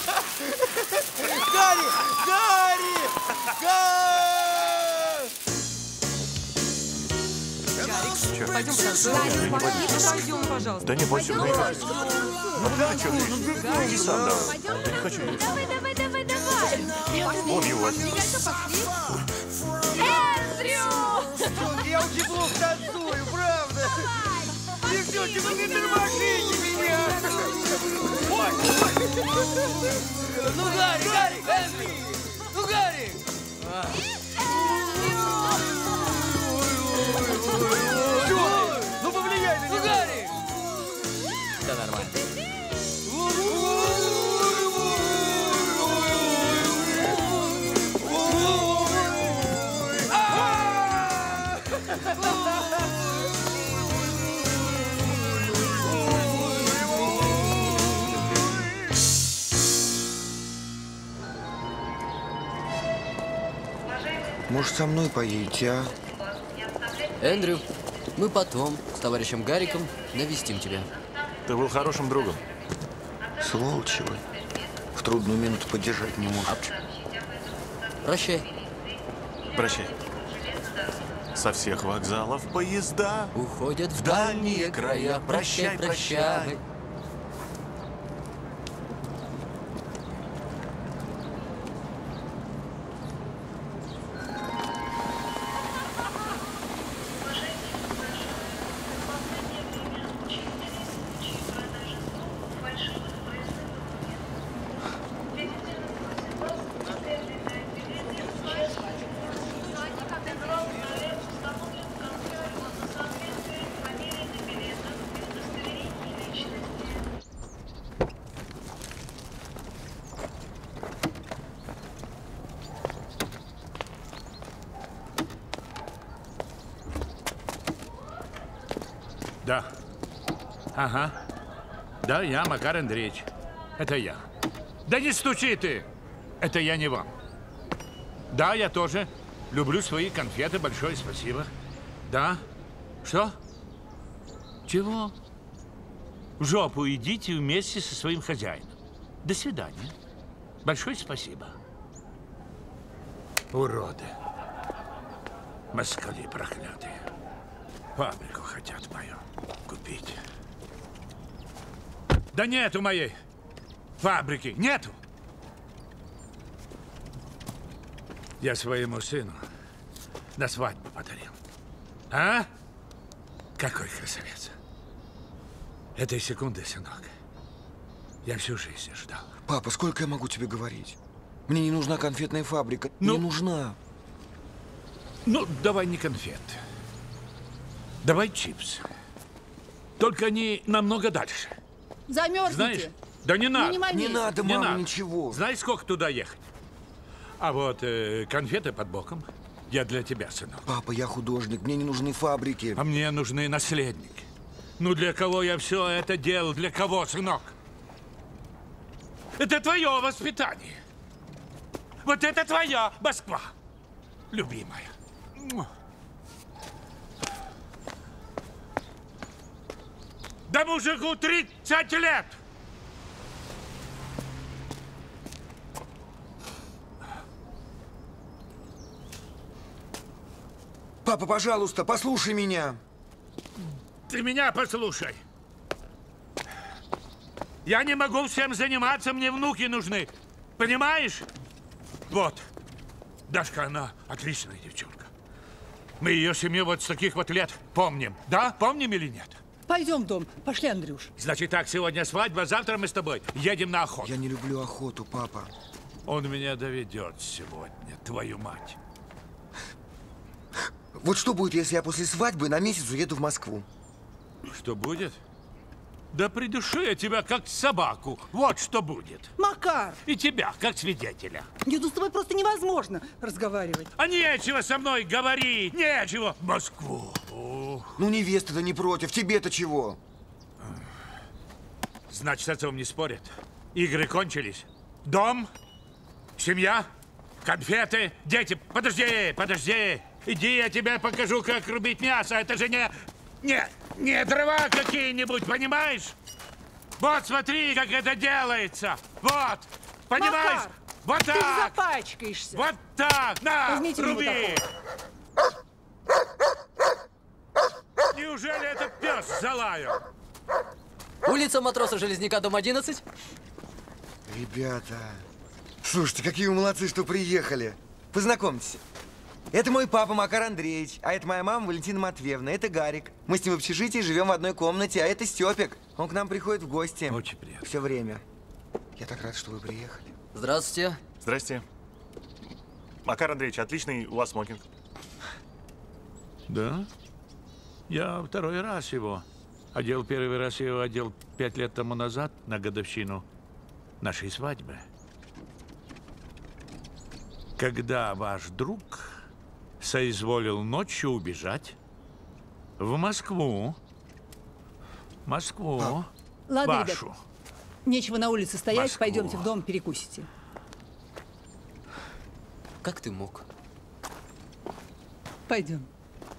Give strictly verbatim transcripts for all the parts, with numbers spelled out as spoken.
Гарри! Гарри! Гарри! Пойдем потанцуем. Пойдем, пожалуйста. Да не бойся, мы играем. Ну, ты что, иди сам давай. Я не хочу. Давай, давай, давай, давай. Ловлю вас. Эндрю! Я очень плохо танцую, правда? Девчонки, вы не тормошите меня! Ой! Ну, Гарри, Гарри, Эндрю! Ну, Гарри! Что? Ну, повлияй на меня! Ну, Гарри! Да нормально. Может, со мной поедете, а? Эндрю, мы потом с товарищем Гарриком навестим тебя. Ты был хорошим другом. Сволочи вы. В трудную минуту поддержать не можете. Прощай. Прощай. Со всех вокзалов поезда Уходят в дальние края. Прощай, прощай. Да. Ага. Да, я, Макар Андреевич. Это я. Да не стучи ты! Это я не вам. Да, я тоже люблю свои конфеты. Большое спасибо. Да? Что? Чего? В жопу идите вместе со своим хозяином. До свидания. Большое спасибо. Уроды. Москали проклятые. Фабрику хотят мою купить. Да нету моей фабрики, нету. Я своему сыну на свадьбу подарил. А? Какой красавец. Этой секунды, сынок, я всю жизнь ждал. Папа, сколько я могу тебе говорить? Мне не нужна конфетная фабрика. Ну, не нужна. Ну, давай не конфеты. Давай чипсы. Только они намного дальше. Замерзните. Знаешь? Да не надо. Ну, не, Не надо, Не мама, надо. ничего. Знаешь, сколько туда ехать? А вот э, конфеты под боком я для тебя, сынок. Папа, я художник, мне не нужны фабрики. А мне нужны наследники. Ну, для кого я все это делал? Для кого, сынок? Это твое воспитание. Вот это твоя Москва, любимая. Да мужику тридцать лет! Папа, пожалуйста, послушай меня. Ты меня послушай. Я не могу всем заниматься, мне внуки нужны. Понимаешь? Вот. Дашка, она отличная девчонка. Мы ее семью вот с таких вот лет помним. Да? Помним или нет? Пойдем в дом. Пошли, Андрюш. Значит так, сегодня свадьба, завтра мы с тобой едем на охоту. Я не люблю охоту, папа. Он меня доведет сегодня, твою мать. Вот что будет, если я после свадьбы на месяц уеду в Москву? Что будет? Да придушу я тебя как собаку. Вот что будет. Макар! И тебя, как свидетеля. Нет, ну с тобой просто невозможно разговаривать. А нечего со мной говорить, нечего. В Москву. Ох. Ну, невеста-то не против, тебе-то чего? Значит, с отцом не спорят. Игры кончились. Дом, семья, конфеты, дети. Подожди, подожди. Иди, я тебе покажу, как рубить мясо. Это же не... Не, не дрова какие-нибудь, понимаешь? Вот смотри, как это делается. Вот. Понимаешь? Макар, Вот ты так! запачкаешься. Вот так! На, Возьмите ему руби! Неужели этот пес залаял? Улица Матроса Железняка, дом одиннадцать. Ребята, слушайте, какие вы молодцы, что приехали. Познакомьтесь. Это мой папа Макар Андреевич, а это моя мама Валентина Матвеевна, это Гарик. Мы с ним в общежитии живем в одной комнате, а это Степик. Он к нам приходит в гости. Очень приятно. Все время. Я так рад, что вы приехали. Здравствуйте. Здрасте. Макар Андреевич, отличный у вас смокинг. Да? Я второй раз его одел. Первый раз я его одел пять лет тому назад на годовщину нашей свадьбы. Когда ваш друг соизволил ночью убежать в Москву. Москву. Ладно, Вашу. ребят, нечего на улице стоять, Москву. пойдемте в дом, перекусите. Как ты мог? Пойдем.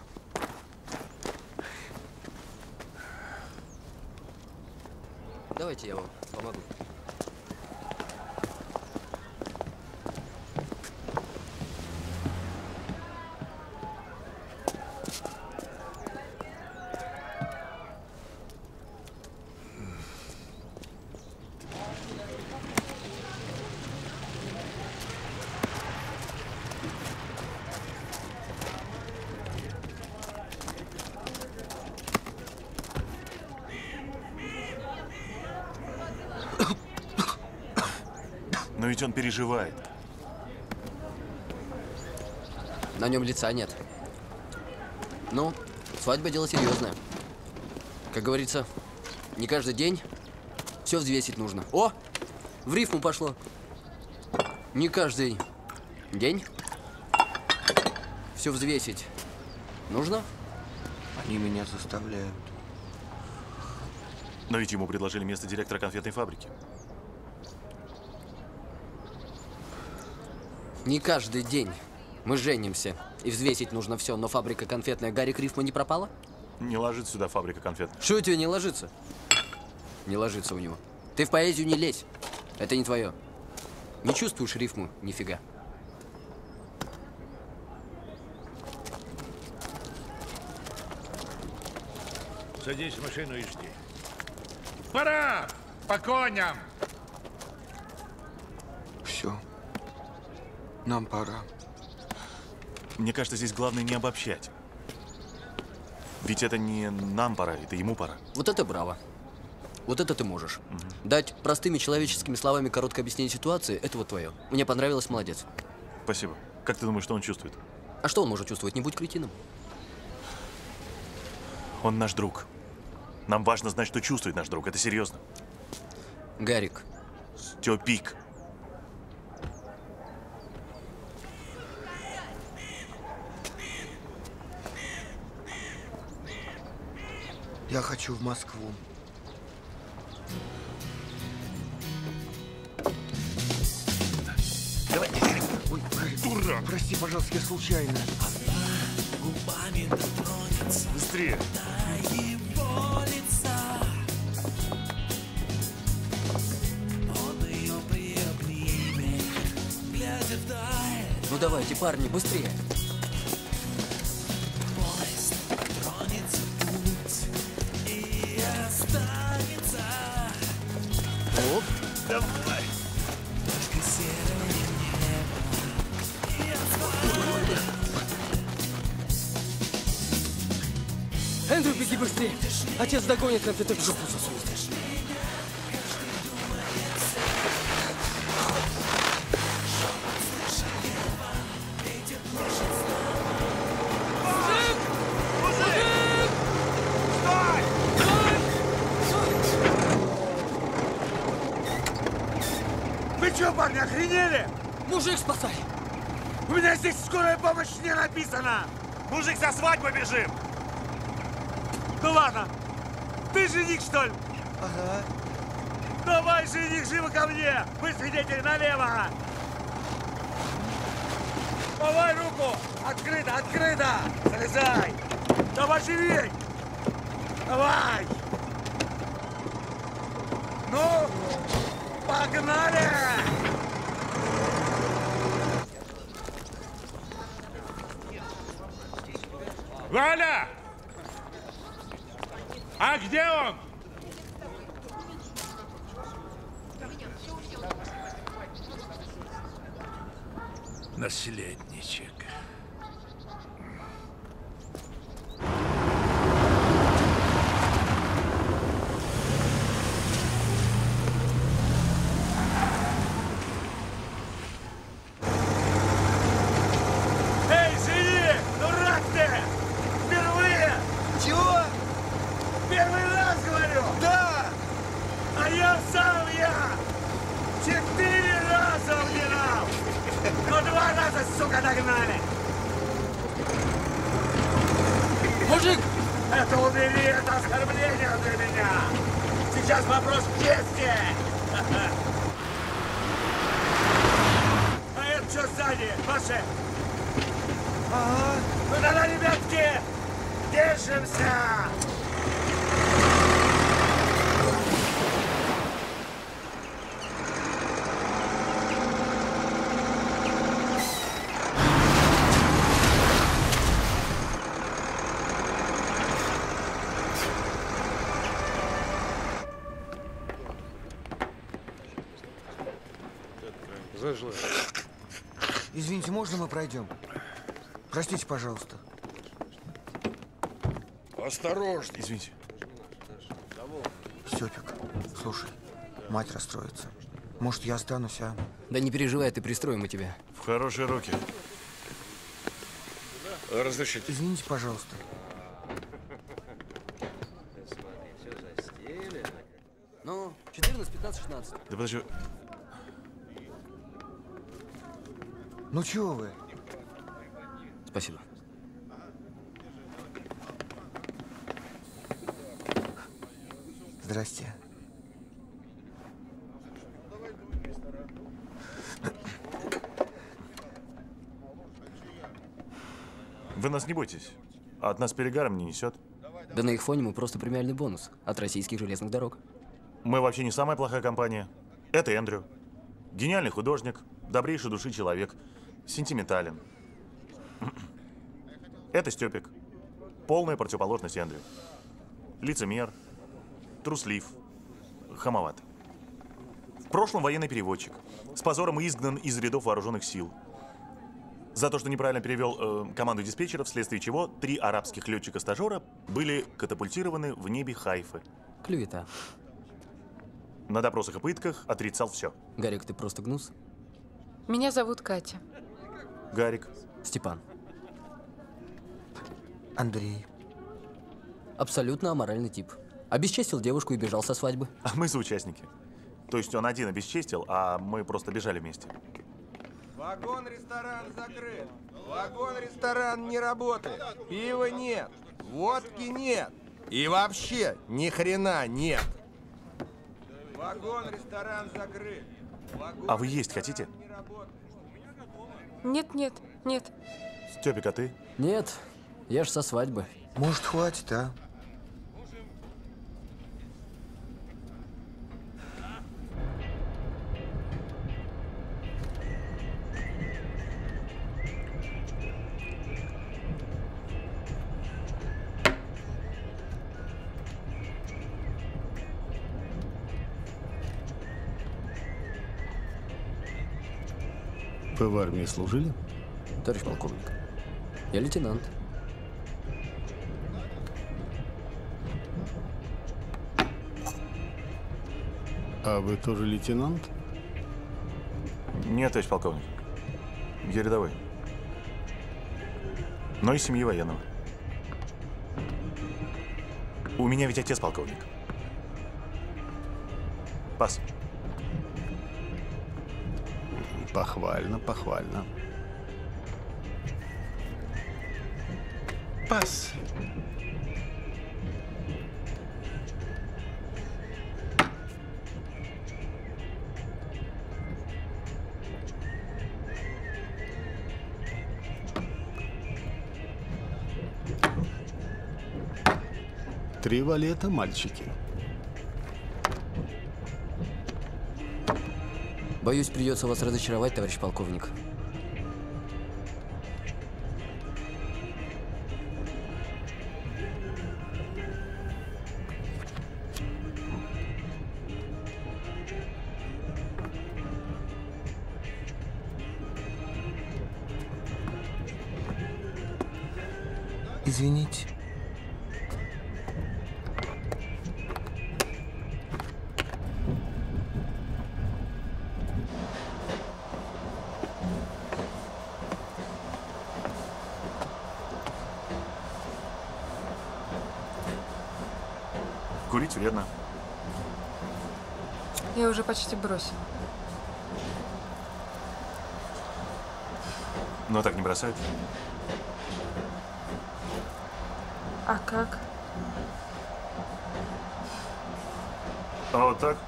Давайте я вам помогу. Но ведь он переживает. На нем лица нет. Ну, свадьба дело серьезное. Как говорится, не каждый день все взвесить нужно. О, в рифму пошло. Не каждый день все взвесить нужно. Они меня заставляют. Но ведь ему предложили место директора конфетной фабрики. Не каждый день мы женимся, и взвесить нужно все, но фабрика конфетная Гарик Рифма не пропала? Не ложится сюда фабрика конфет. Что у тебя не ложится? Не ложится у него. Ты в поэзию не лезь. Это не твое. Не чувствуешь рифму, нифига. Садись в машину и жди. Пора! По коням! Все. Нам пора. Мне кажется, здесь главное не обобщать. Ведь это не нам пора, это ему пора. Вот это браво. Вот это ты можешь. Угу. Дать простыми человеческими словами короткое объяснение ситуации – это вот твое. Мне понравилось, молодец. Спасибо. Как ты думаешь, что он чувствует? А что он может чувствовать? Не будь кретином. Он наш друг. Нам важно знать, что чувствует наш друг. Это серьезно. Гарик. Степик. Я хочу в Москву. Давай, Гарик. Ой, Гарик, Дурак. Прости, пожалуйста, я случайно. Быстрее. Ну давайте, парни, быстрее. Оп. Давай. Эндрю, беги быстрее. Отец догонит, нам ты так в жопу засунет. Вы что, парни, охренели? Мужик, спасай! У меня здесь скорая помощь не написана! Мужик, за свадьбу бежим! Ну ладно, ты жених, что ли? Ага. Давай, жених, живо ко мне! Вы свидетели налево! Давай руку! Открыто, открыто! Залезай! Давай живей! Давай! Ну! Погнали! Валя! А где он? Наследничек. Эй, живи! Дурак ты! Впервые! Чего? Первый раз говорю! Да! А я сам я! Четыре раза умирал! Но два раза, сука, догнали! Мужик! Это убери, это оскорбление для меня! Сейчас вопрос чести! А это что сзади? Ваши? Ага. Ну тогда, ребятки, держимся! Извините, можно мы пройдем? Простите, пожалуйста. Осторожно. Извините. Степик, слушай, мать расстроится. Может, я останусь, а? Да не переживай, ты пристроим мы тебя. В хорошие руки. Разрешите. Извините, пожалуйста. Ну, четырнадцать, пятнадцать, шестнадцать. Да подожди. Ну чего вы? Спасибо. Здрасте. Вы нас не бойтесь. А от нас перегаром не несет. Да на их фоне мы просто премиальный бонус от российских железных дорог. Мы вообще не самая плохая компания. Это Эндрю. Гениальный художник, добрейшей души человек, сентиментален. Это Степик. Полная противоположность Эндрю. Лицемер, труслив, хамоват. В прошлом военный переводчик. С позором изгнан из рядов вооруженных сил. За то, что неправильно перевел э, команду диспетчеров, вследствие чего три арабских летчика-стажера были катапультированы в небе Хайфы. Клевета. На допросах и пытках отрицал все. Гарик, ты просто гнус? Меня зовут Катя. Гарик. Степан. Андрей. Абсолютно аморальный тип. Обесчестил девушку и бежал со свадьбы. А мы соучастники. То есть он один обесчестил, а мы просто бежали вместе. Вагон-ресторан закрыт. Вагон-ресторан не работает. Пива нет. Водки нет. И вообще ни хрена нет. Вагон-ресторан закрыт. А вы есть хотите? Нет, нет, нет. Степик, а ты? Нет, я ж со свадьбы. Может, хватит, а? Вы в армии служили? Товарищ полковник, я лейтенант. А вы тоже лейтенант? Нет, товарищ полковник. Я рядовой. Но из семьи военного. У меня ведь отец полковник. Пас. Похвально, похвально. Пас. Три валета, мальчики. Боюсь, придется вас разочаровать, товарищ полковник. Извините. Курить вредно. Я уже почти бросила. Но так не бросает. А как? А вот так?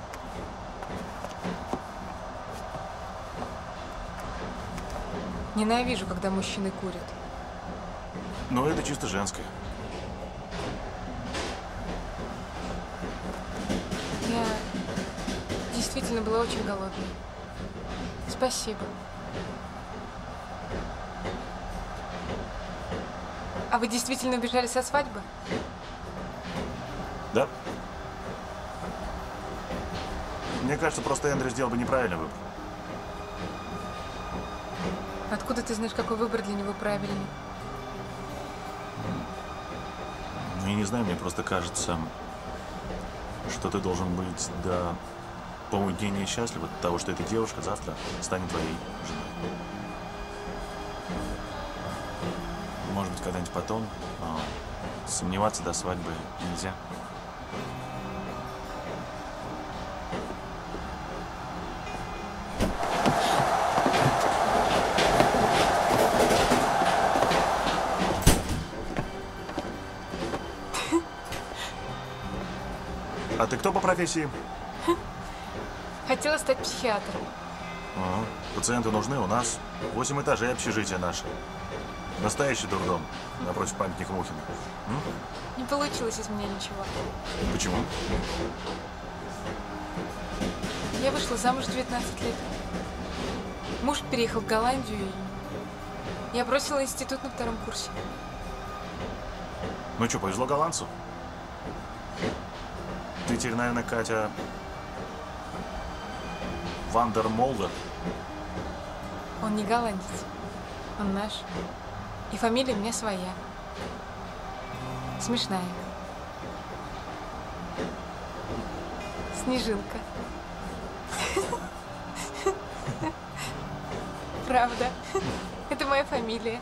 Ненавижу, когда мужчины курят. Но это чисто женское. Я действительно была очень голодной. Спасибо. А вы действительно убежали со свадьбы? Да. Мне кажется, просто Эндрю сделал бы неправильный выбор. Откуда ты знаешь, какой выбор для него правильный? Ну, я не знаю, мне просто кажется, что ты должен быть до помутнения счастлив от того, что эта девушка завтра станет твоей женой. Может быть, когда-нибудь потом, но сомневаться до свадьбы нельзя. А ты кто по профессии? Хотела стать психиатром. Ага. Пациенты нужны у нас. Восемь этажей общежития наше. Настоящий дурдом напротив памятника Мухина. М? Не получилось из меня ничего. Почему? Я вышла замуж в девятнадцать лет. Муж переехал в Голландию, и я бросила институт на втором курсе. Ну что, повезло голландцу? Ты теперь, наверное, Катя Вандер Молдер. Он не голландец, он наш. И фамилия у меня своя. Смешная. Снежинка. Правда. Это моя фамилия.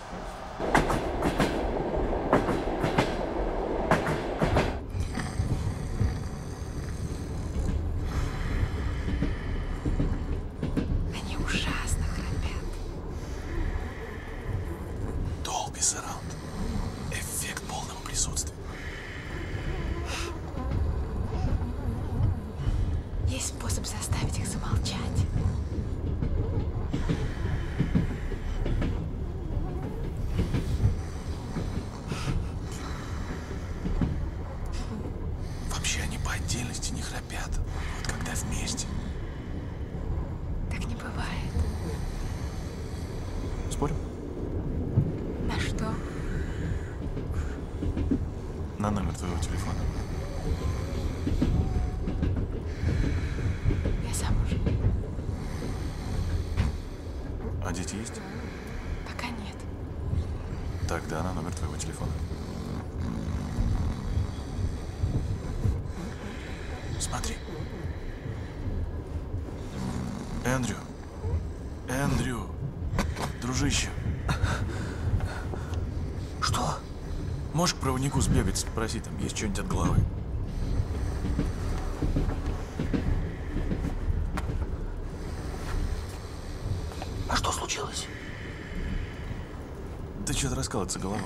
Они ужасно храпят. Dolby Surround. Эффект полного присутствия. Есть способ заставить их замолчать. Вообще они по отдельности не храпят. Вот когда вместе. Так не бывает. Спорим? На что? На номер твоего телефона. Я замужем. А дети есть? Пока нет. Тогда на номер твоего телефона. Смотри. Эндрю. Эндрю. Дружище. Что? Можешь к проводнику сбегать, спроси, там есть что-нибудь от головы? А что случилось? Да что-то раскалывается голова.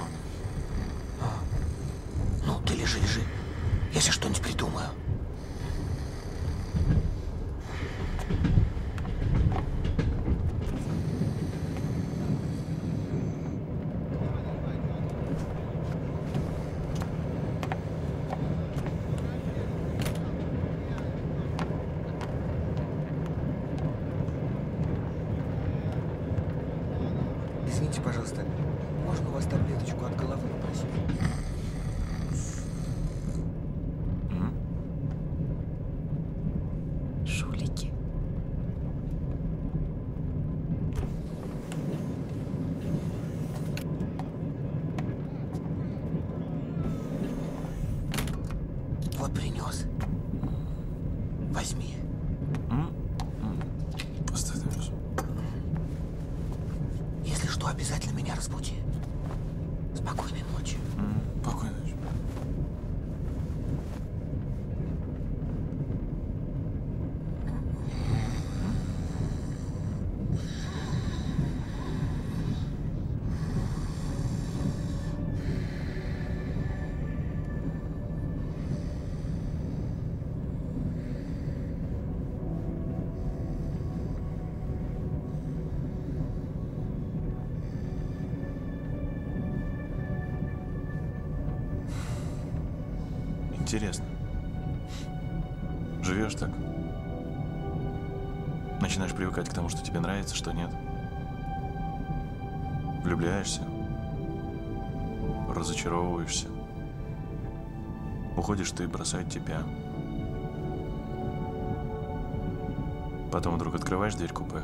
Ну, ты лежи, лежи. Я сейчас что-нибудь придумаю. Извините, пожалуйста, можно у вас таблеточку от головы попросить? Жулики. Вот принес. Возьми. Поставь. Если что, обязательно меня разбуди. Спокойной ночи. Спокойной ночи. Интересно. Живешь так? Начинаешь привыкать к тому, что тебе нравится, что нет. Влюбляешься. Разочаровываешься. Уходишь ты, бросает тебя. Потом вдруг открываешь дверь купе.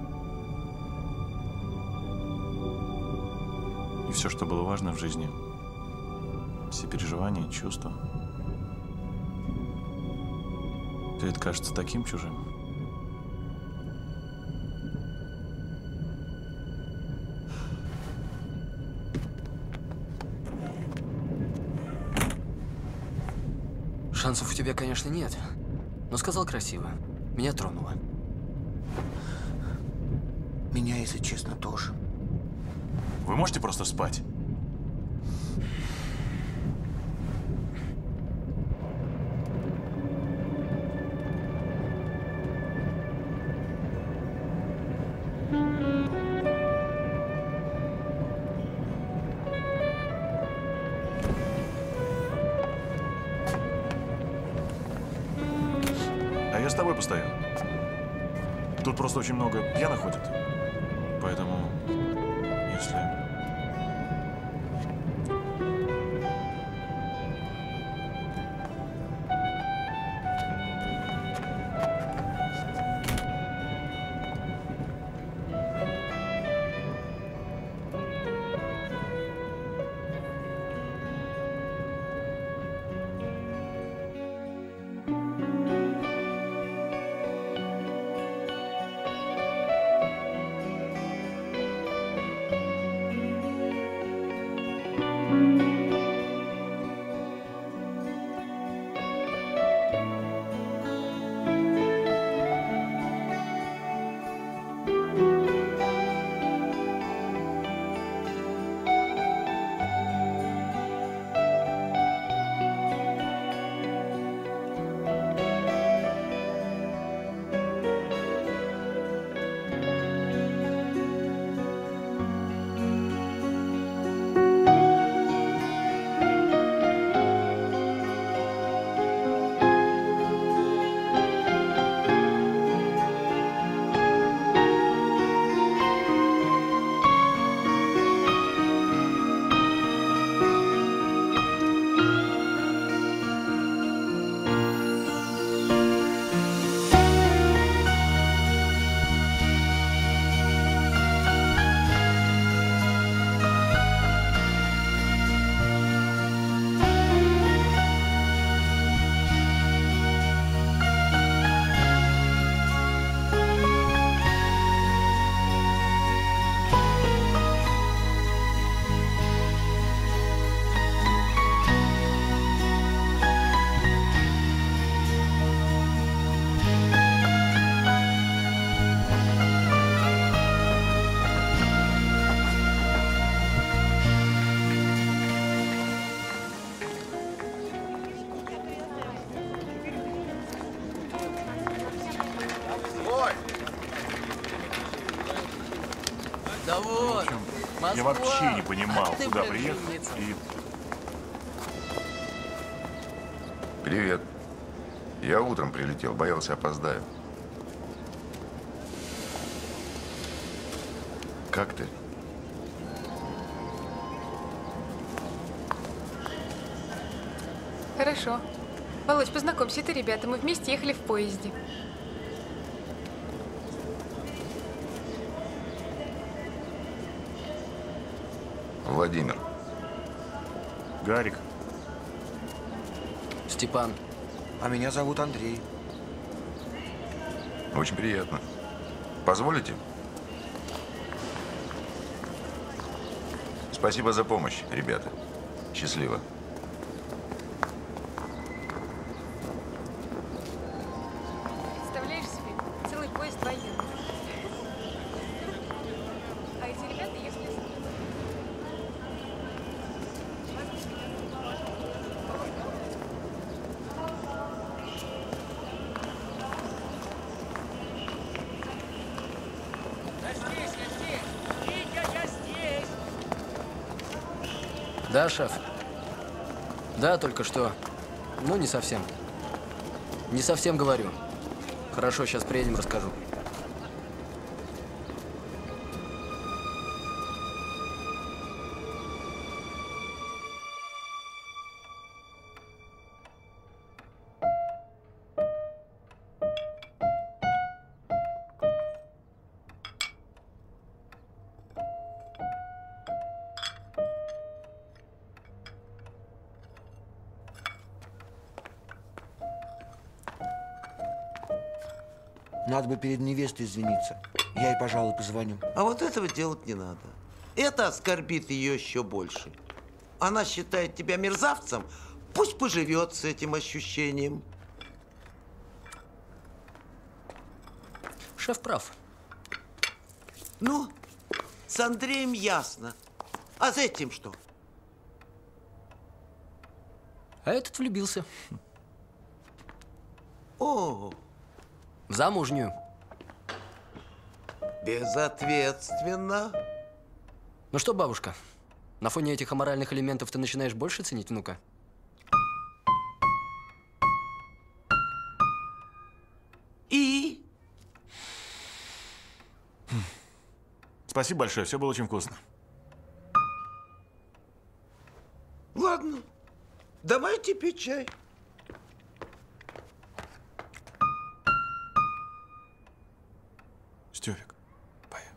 И все, что было важно в жизни, все переживания, чувства, все это кажется таким чужим. Шансов у тебя, конечно, нет. Но сказал красиво. Меня тронуло. Меня, если честно, тоже. Вы можете просто спать? А я с тобой постою. Тут просто очень много пьяных ходит. Поэтому, если... Да вот, Москва. Я вообще не понимал, А ты куда прям приехал умница. и... Привет. Я утром прилетел, боялся опоздаю. Как ты? Хорошо. Володь, познакомься, это ребята. Мы вместе ехали в поезде. Владимир. Гарик. Степан. А меня зовут Андрей. Очень приятно. Позволите? Спасибо за помощь, ребята. Счастливо. Представляешь себе, целый поезд военных. А эти ребята ехали с... Да, шеф? Да, только что. Ну, не совсем. Не совсем говорю. Хорошо, сейчас приедем, расскажу. Надо бы перед невестой извиниться. Я ей, пожалуй, позвоню. А вот этого делать не надо. Это оскорбит ее еще больше. Она считает тебя мерзавцем, пусть поживет с этим ощущением. Шеф прав. Ну, с Андреем ясно. А с этим что? А этот влюбился. О, В замужнюю. безответственно. Ну что, бабушка, на фоне этих аморальных элементов ты начинаешь больше ценить внука? И? Спасибо большое, все было очень вкусно. Ладно, давайте пить чай. Стёвик, поехали.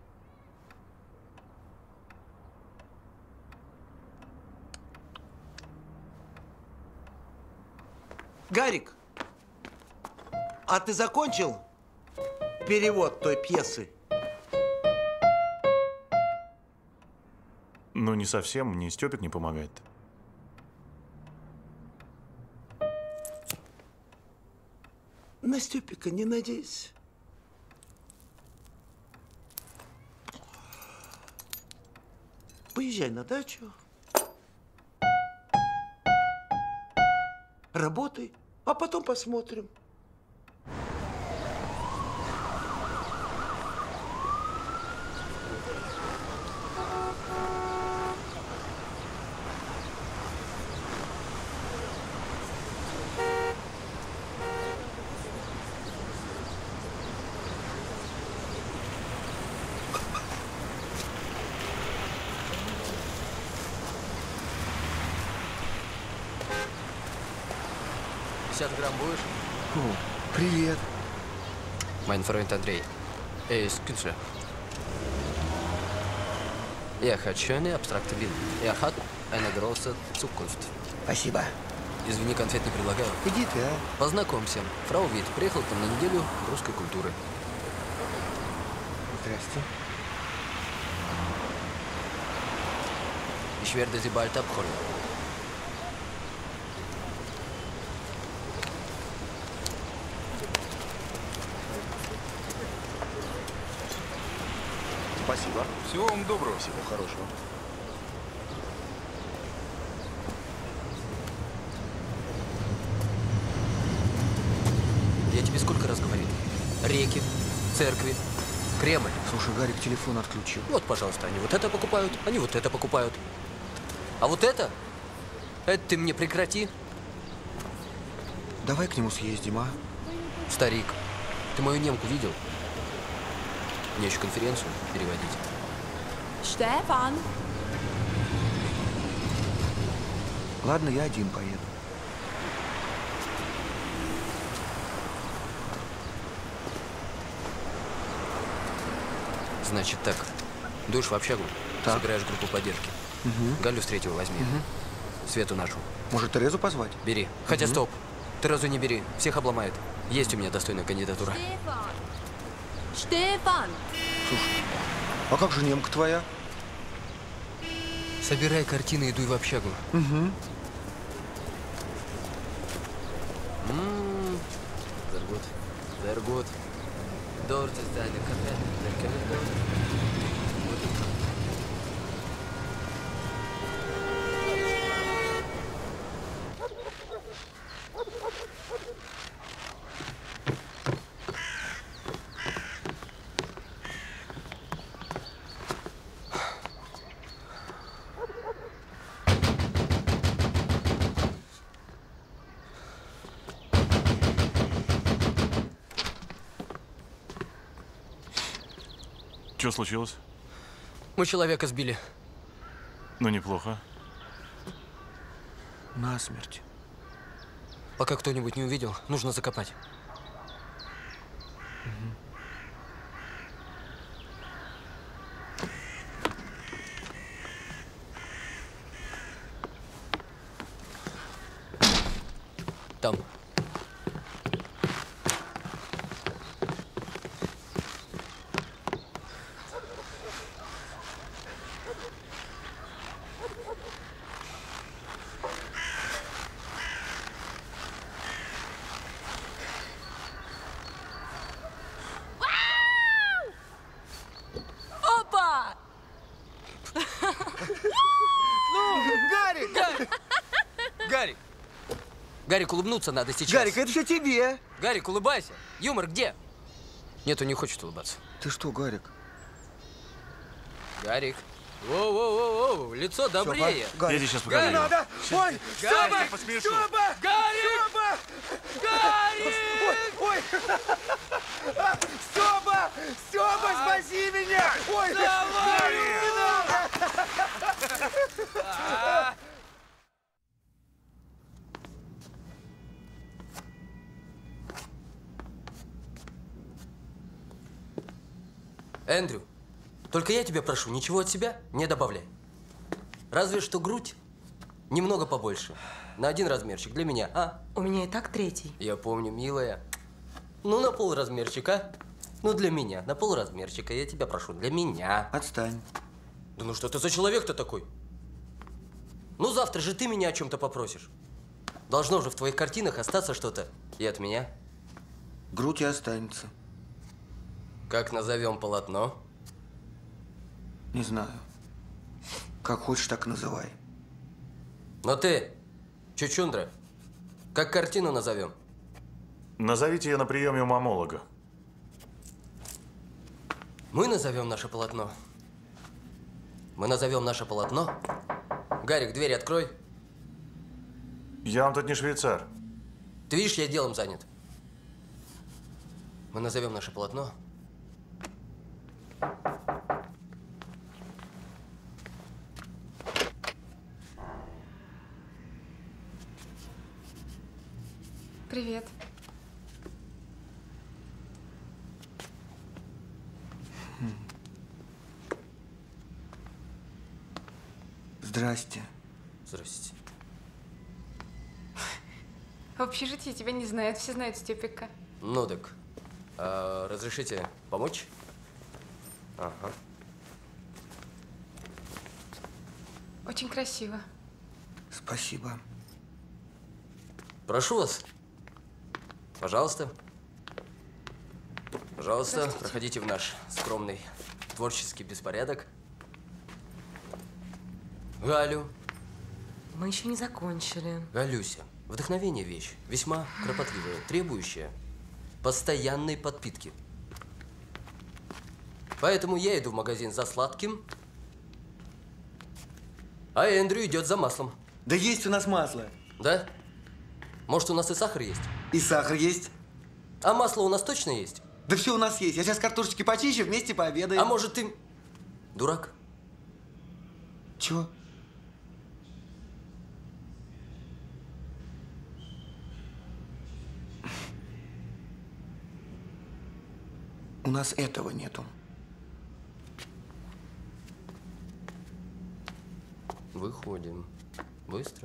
Гарик, а ты закончил перевод той пьесы? Ну, не совсем, мне Стёпик не помогает. На Стёпика не надейся. Поезжай на дачу. Работай, а потом посмотрим. пятьдесят грамм будешь? О, привет. Mein Freund Андрей. Er ist Künstler. Er hat schöne abstrakte Bilder. Er hat eine große Zukunft. Спасибо. Извини, конфет не предлагаю. Иди ты, а. Познакомься. Фрау Вит приехал там на неделю русской культуры. Здрасте. Ich werde sie bald abholen. Спасибо. Всего вам доброго. Всего хорошего. Я тебе сколько раз говорил? Реки, церкви, Кремль. Слушай, Гарик телефон отключил. Вот, пожалуйста, они вот это покупают, они вот это покупают. А вот это? Это ты мне прекрати. Давай к нему съездим, а? Старик, ты мою немку видел? Мне еще конференцию переводить. Стефан! Ладно, я один поеду. Значит так, дуешь в общагу, Так. собираешь группу поддержки. Угу. Галю с третьего возьми. Угу. Свету нашу. Может, Терезу позвать? Бери. Хотя Мгм. стоп. Терезу не бери. Всех обломает. Есть у меня достойная кандидатура. Штефан! Слушай, а как же немка твоя? Собирай картины и дуй в общагу. Угу. Ммм. Sehr gut. Sehr gut. Dort ist deine Kaffee. Что случилось? Мы человека сбили. Ну, неплохо. Насмерть. Пока кто-нибудь не увидел, нужно закопать. Там. Опа! Ну, Гарик! Гарик! Гарик! Гарик, улыбнуться надо сейчас. Гарик, это все тебе. Гарик, улыбайся. Юмор где? Нет, он не хочет улыбаться. Ты что, Гарик? Гарик. Воу-воу-воу-воу, лицо добрее. Гарик. Я тебе сейчас Гарик. покажу. Надо! Ой, Гарик, Стёпа! посмешу. Стёпа! Гарик! Стёпа! Гарик! Ой, ой! Стёпа! Стёпа, спаси меня! Ой! Давай! Не надо! Эндрю, только я тебя прошу, ничего от себя не добавляй. Разве что грудь немного побольше. На один размерчик для меня, а? У меня и так третий. Я помню, милая. Ну, на полразмерчика. Ну, для меня. На полразмерчика. Я тебя прошу, для меня. Отстань. Да ну что ты за человек-то такой? Ну, завтра же ты меня о чем-то попросишь. Должно же в твоих картинах остаться что-то и от меня. Грудь и останется. Как назовем полотно? Не знаю. Как хочешь, так и называй. Но ты, Чучундра, как картину назовем? Назовите ее на приеме у мамолога. Мы назовем наше полотно. Мы назовем наше полотно. Гарик, дверь открой. Я вам тут не швейцар. Ты видишь, я делом занят. Мы назовем наше полотно. Привет. Здрасте. Здрасте. В общежитии тебя не знают, все знают Степика. Ну так, а, разрешите помочь? Ага. Очень красиво. Спасибо. Прошу вас. Пожалуйста. Пожалуйста, проходите в наш скромный творческий беспорядок. Галю. Мы еще не закончили. Галюся, вдохновение – вещь весьма кропотливая, требующая постоянной подпитки. Поэтому я иду в магазин за сладким, а Эндрю идет за маслом. Да есть у нас масло. Да? Может, у нас и сахар есть? И сахар есть. А масло у нас точно есть? Да все у нас есть. Я сейчас картошечки почищу, вместе пообедаем. А может, ты дурак? Чего? У нас этого нету. Выходим. Быстро.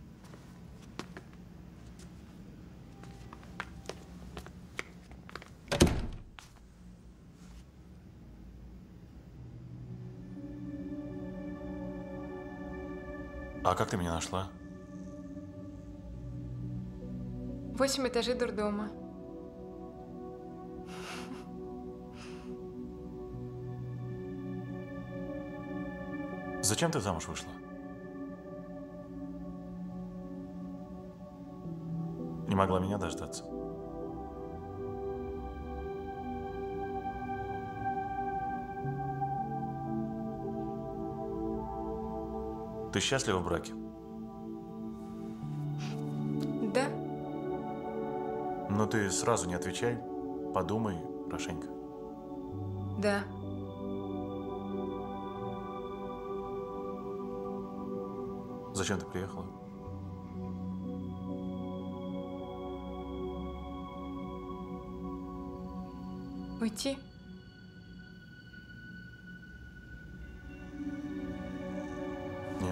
А как ты меня нашла? Восемь этажей дурдома. Зачем ты замуж вышла? Не могла меня дождаться. Ты счастлива в браке? Да. Но ты сразу не отвечай. Подумай хорошенько. Да. Зачем ты приехала? Уйти? Нет.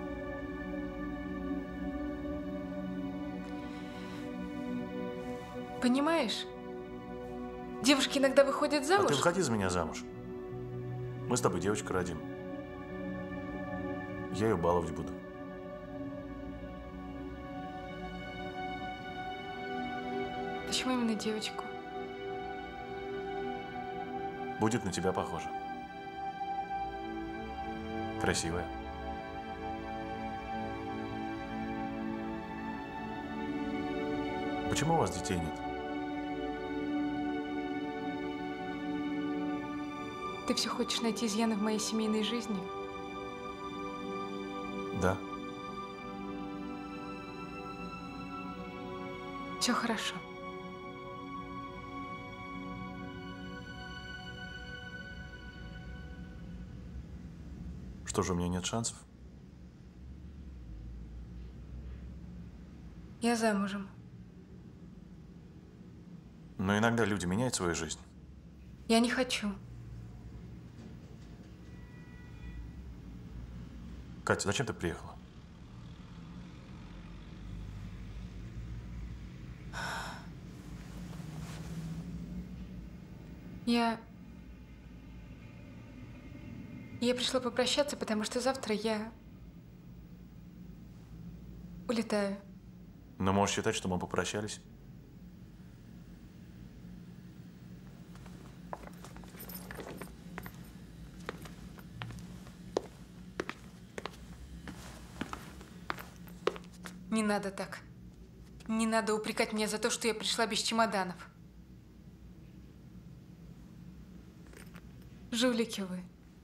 Понимаешь? Девушки иногда выходят А замуж. ты выходи за меня замуж. Мы с тобой девочку родим. Я ее баловать буду. Почему именно девочку? Будет на тебя похоже. Красивая. Почему у вас детей нет? Ты все хочешь найти изъяны в моей семейной жизни? Да. Все хорошо. Что же, у меня нет шансов? Я замужем. Но иногда люди меняют свою жизнь. Я не хочу. Катя, зачем ты приехала? Я... Я пришла попрощаться, потому что завтра я... улетаю. Но можешь считать, что мы попрощались. Не надо так. Не надо упрекать меня за то, что я пришла без чемоданов. Жулики вы.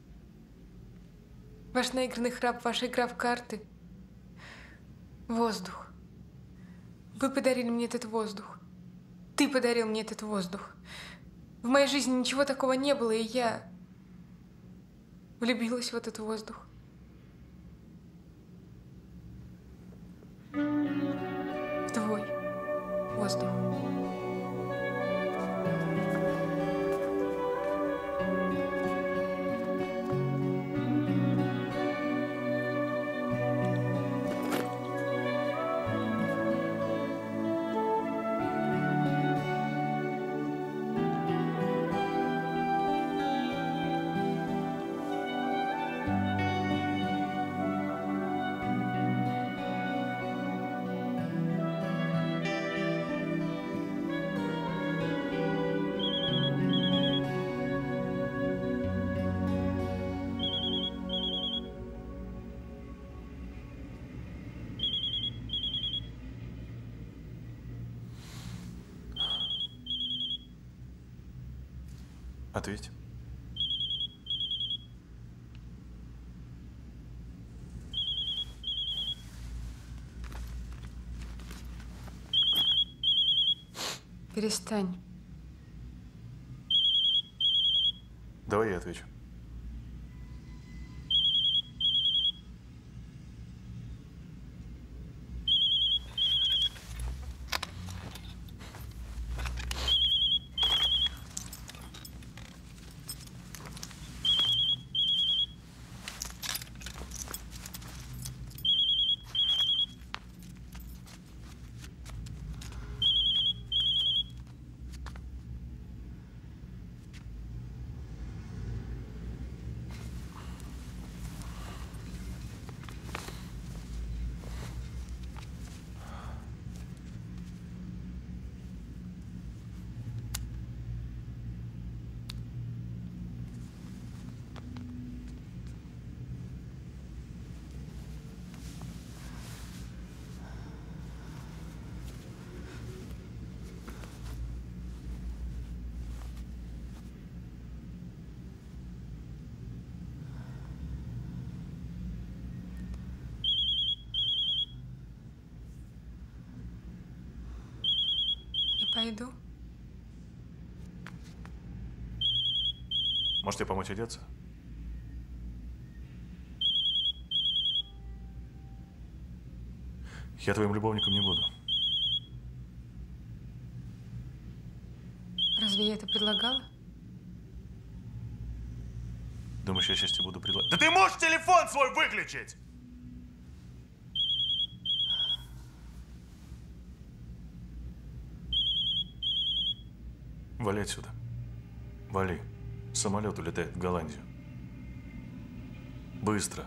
Ваш наигранный храп, ваша игра в карты. Воздух. Вы подарили мне этот воздух. Ты подарил мне этот воздух. В моей жизни ничего такого не было, и я влюбилась в этот воздух. В твой воздух. Ответь. Перестань. Давай я отвечу. Пойду. Можете помочь одеться? Я твоим любовником не буду. Разве я это предлагала? Думаешь, я сейчас тебе буду предлагать? Да ты можешь телефон свой выключить! Вали отсюда. Вали. Самолет улетает в Голландию. Быстро.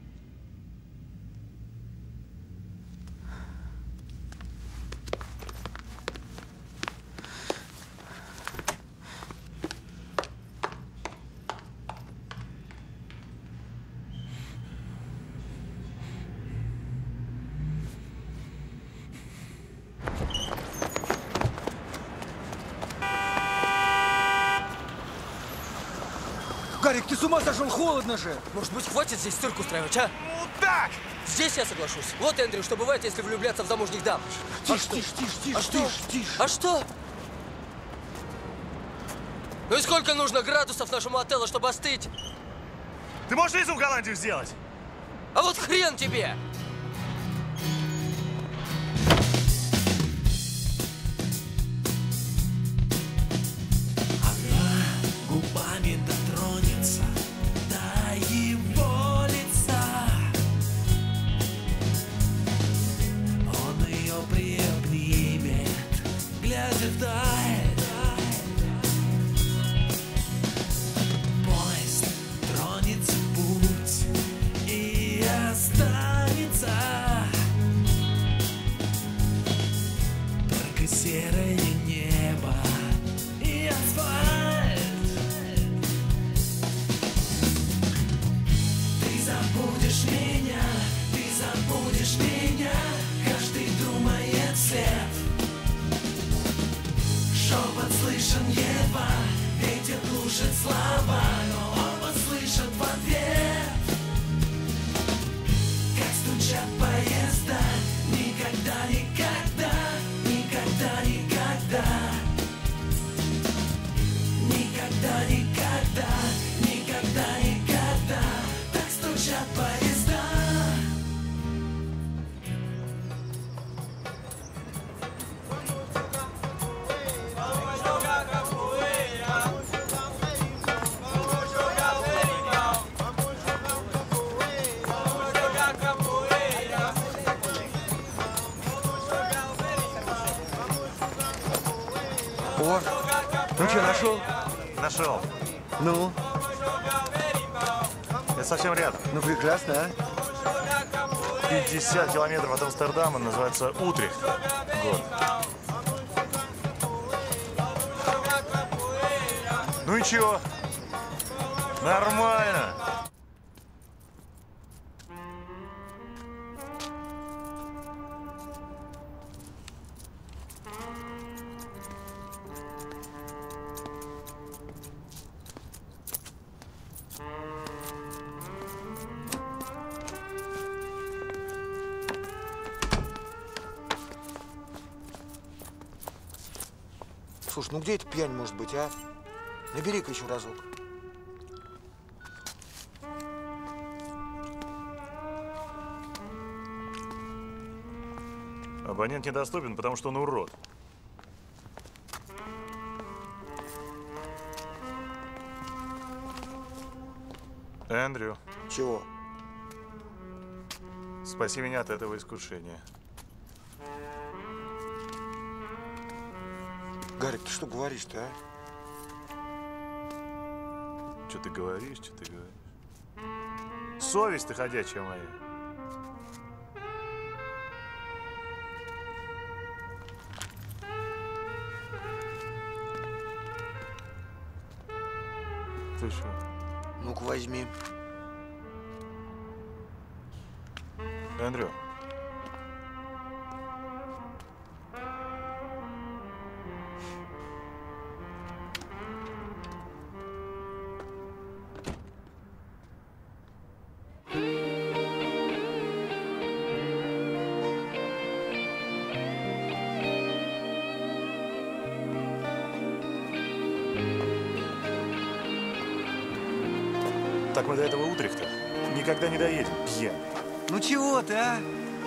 Гарик, ты с ума сошел? Холодно же! Может быть, хватит здесь цирк устраивать, а? Ну так! Здесь я соглашусь. Вот, Эндрю, что бывает, если влюбляться в замужних дам. Тише, тише, тише, тише, а что? тише, тише. А что? Ну и сколько нужно градусов нашему отелу, чтобы остыть? Ты можешь визу в Голландию сделать? А вот хрен тебе! Губами дотронется до его лица. Он ее приобнимет, глядя вдаль. Поезд тронется в путь и останется только серое небо и асфальт. Ты забудешь меня, ты забудешь меня, каждый думает вслед. Шепот слышен едва, ветер глушит слабо, но оба слышат в ответ. Как стучат поезда, никогда, никогда, никогда, никогда. Никогда, никогда, никогда, никогда. Так стучат поезда. О, ну что, нашел? Нашел. Ну? Это совсем рядом. Ну, прекрасно, а? пятьдесят километров от Амстердама, называется Утрехт. Город. Ну и чего? Нормально. Слушай, ну где эта пьянь может быть, а? Набери-ка еще разок. Абонент недоступен, потому что он урод. Эндрю. Чего? Спаси меня от этого искушения. Гарик, ты что говоришь-то, а? Что ты говоришь, что ты говоришь? Совесть ты ходячая моя. Ты что? Ну-ка, возьми. Эндрю. Так мы до этого Утрехта никогда не доедем, пьян. Ну чего ты, а?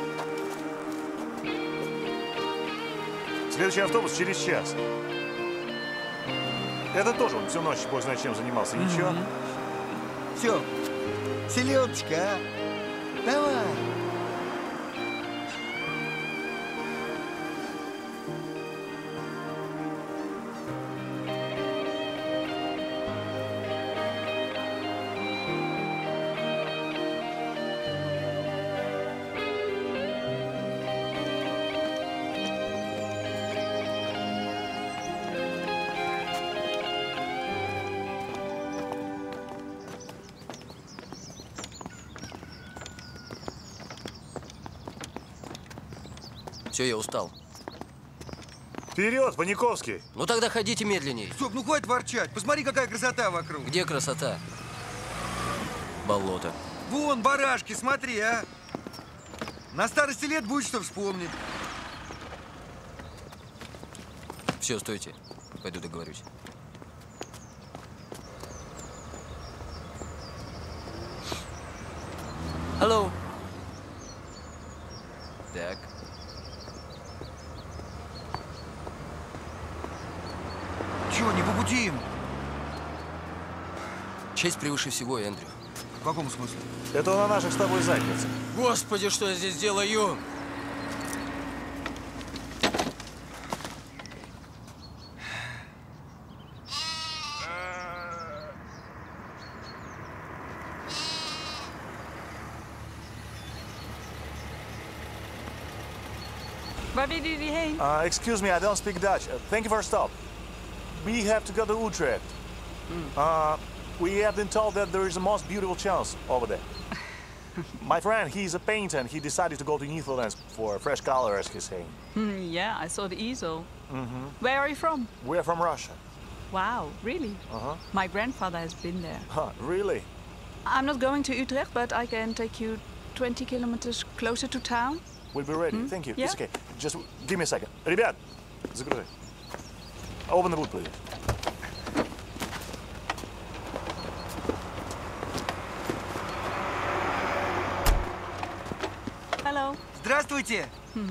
Следующий автобус через час. Это тоже он всю ночь, бог знает чем занимался. Ничего? Все, селедочка, а? Давай. Все, я устал. Вперед, Ваниковский! Ну тогда ходите медленней. Стоп, ну хватит ворчать. Посмотри, какая красота вокруг. Где красота? Болото. Вон, барашки, смотри, а. На старости лет будет что вспомнить. Все, стойте. Пойду договорюсь. Алло. Так. Чего, не побудим? Честь превыше всего, Эндрю. В каком смысле? Это на наших с тобой задницах. Господи, что я здесь делаю? Waar wil jullie heen? Uh, excuse me, I don't speak Dutch. Uh, thank you for a stop. We have to go to Utrecht. Uh, we have been told that there is the most beautiful chance over there. My friend, he's a painter and he decided to go to Netherlands for fresh color, as he's saying. Hmm, yeah, I saw the easel. Mm-hmm. Where are you from? We're from Russia. Wow, really? Uh-huh. My grandfather has been there. Huh, really? I'm not going to Utrecht, but I can take you twenty kilometers closer to town. We'll be ready. Hmm? Thank you. Yeah? It's okay. Just give me a second. Ребят, загружай. Open the boot, please. Hello. Здравствуйте. Hmm.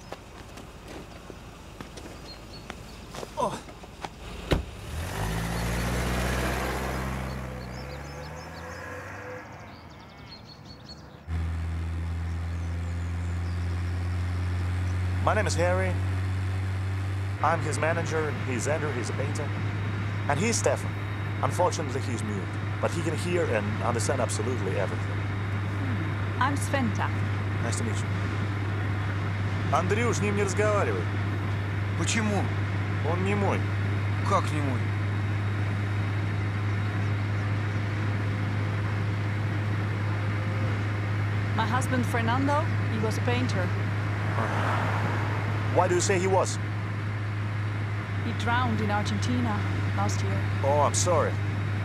О. My name is Harry. I'm his manager. He's Andrew. He's a painter. And he's Stefan. Unfortunately, he's mute. But he can hear and understand absolutely everything. I'm Sventa. Nice to meet you. Андрюш, с ним не разговаривай. Почему? Он не мой. Как не мой? My husband Fernando, he was a painter. Why do you say he was? He drowned in Argentina last year. Oh, I'm sorry.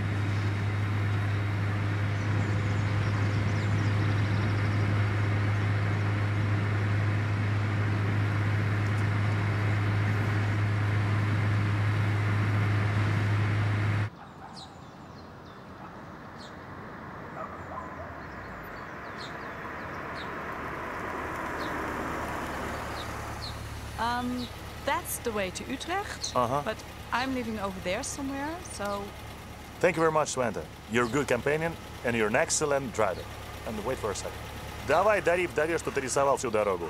Um, that's the way to Utrecht. Uh-huh. But I'm living over there somewhere, so... Thank you very much, Sventa. You're a good companion, and you're an excellent driver. And wait for a second. Давай, дари вдове, что ты рисовал всю дорогу.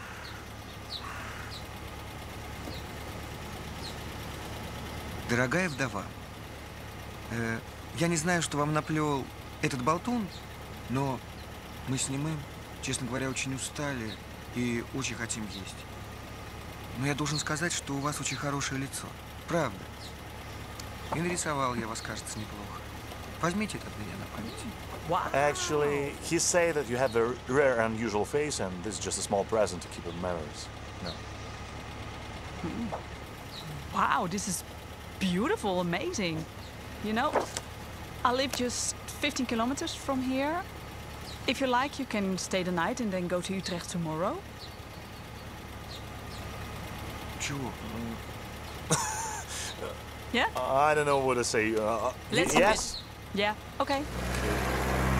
Дорогая вдова, э, я не знаю, что вам наплел этот болтун, но мы с Немым, честно говоря, очень устали и очень хотим есть. Но я должен сказать, что у вас очень хорошее лицо. Правда. И нарисовал я вас, кажется, неплохо. Возьмите это от меня на память. Wow. Actually, he said that you have a rare, unusual face, and this is just a small present to keep in memories. No. Wow, this is beautiful, amazing. You know, I live just fifteen kilometers from here. If you like, you can stay the night and then go to Utrecht tomorrow. Чего? Yeah? I don't know what to say. Uh, Let's yes? do it. Yeah, okay.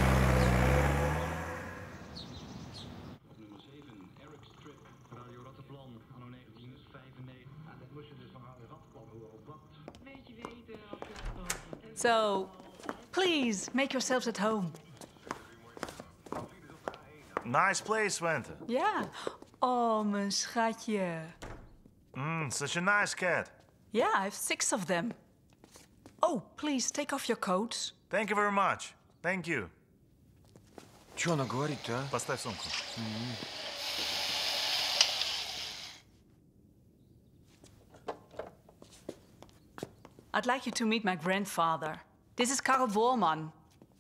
So, please make yourselves at home. Nice place, Svante. Ja. Oh, mijn schatje. Mm, such a nice cat. Yeah, I have six of them. Oh, please take off your coats. Thank you very much. Thank you. Что она говорит-то, а? Поставь сумку. I'd like you to meet my grandfather. This is Karl Bormann.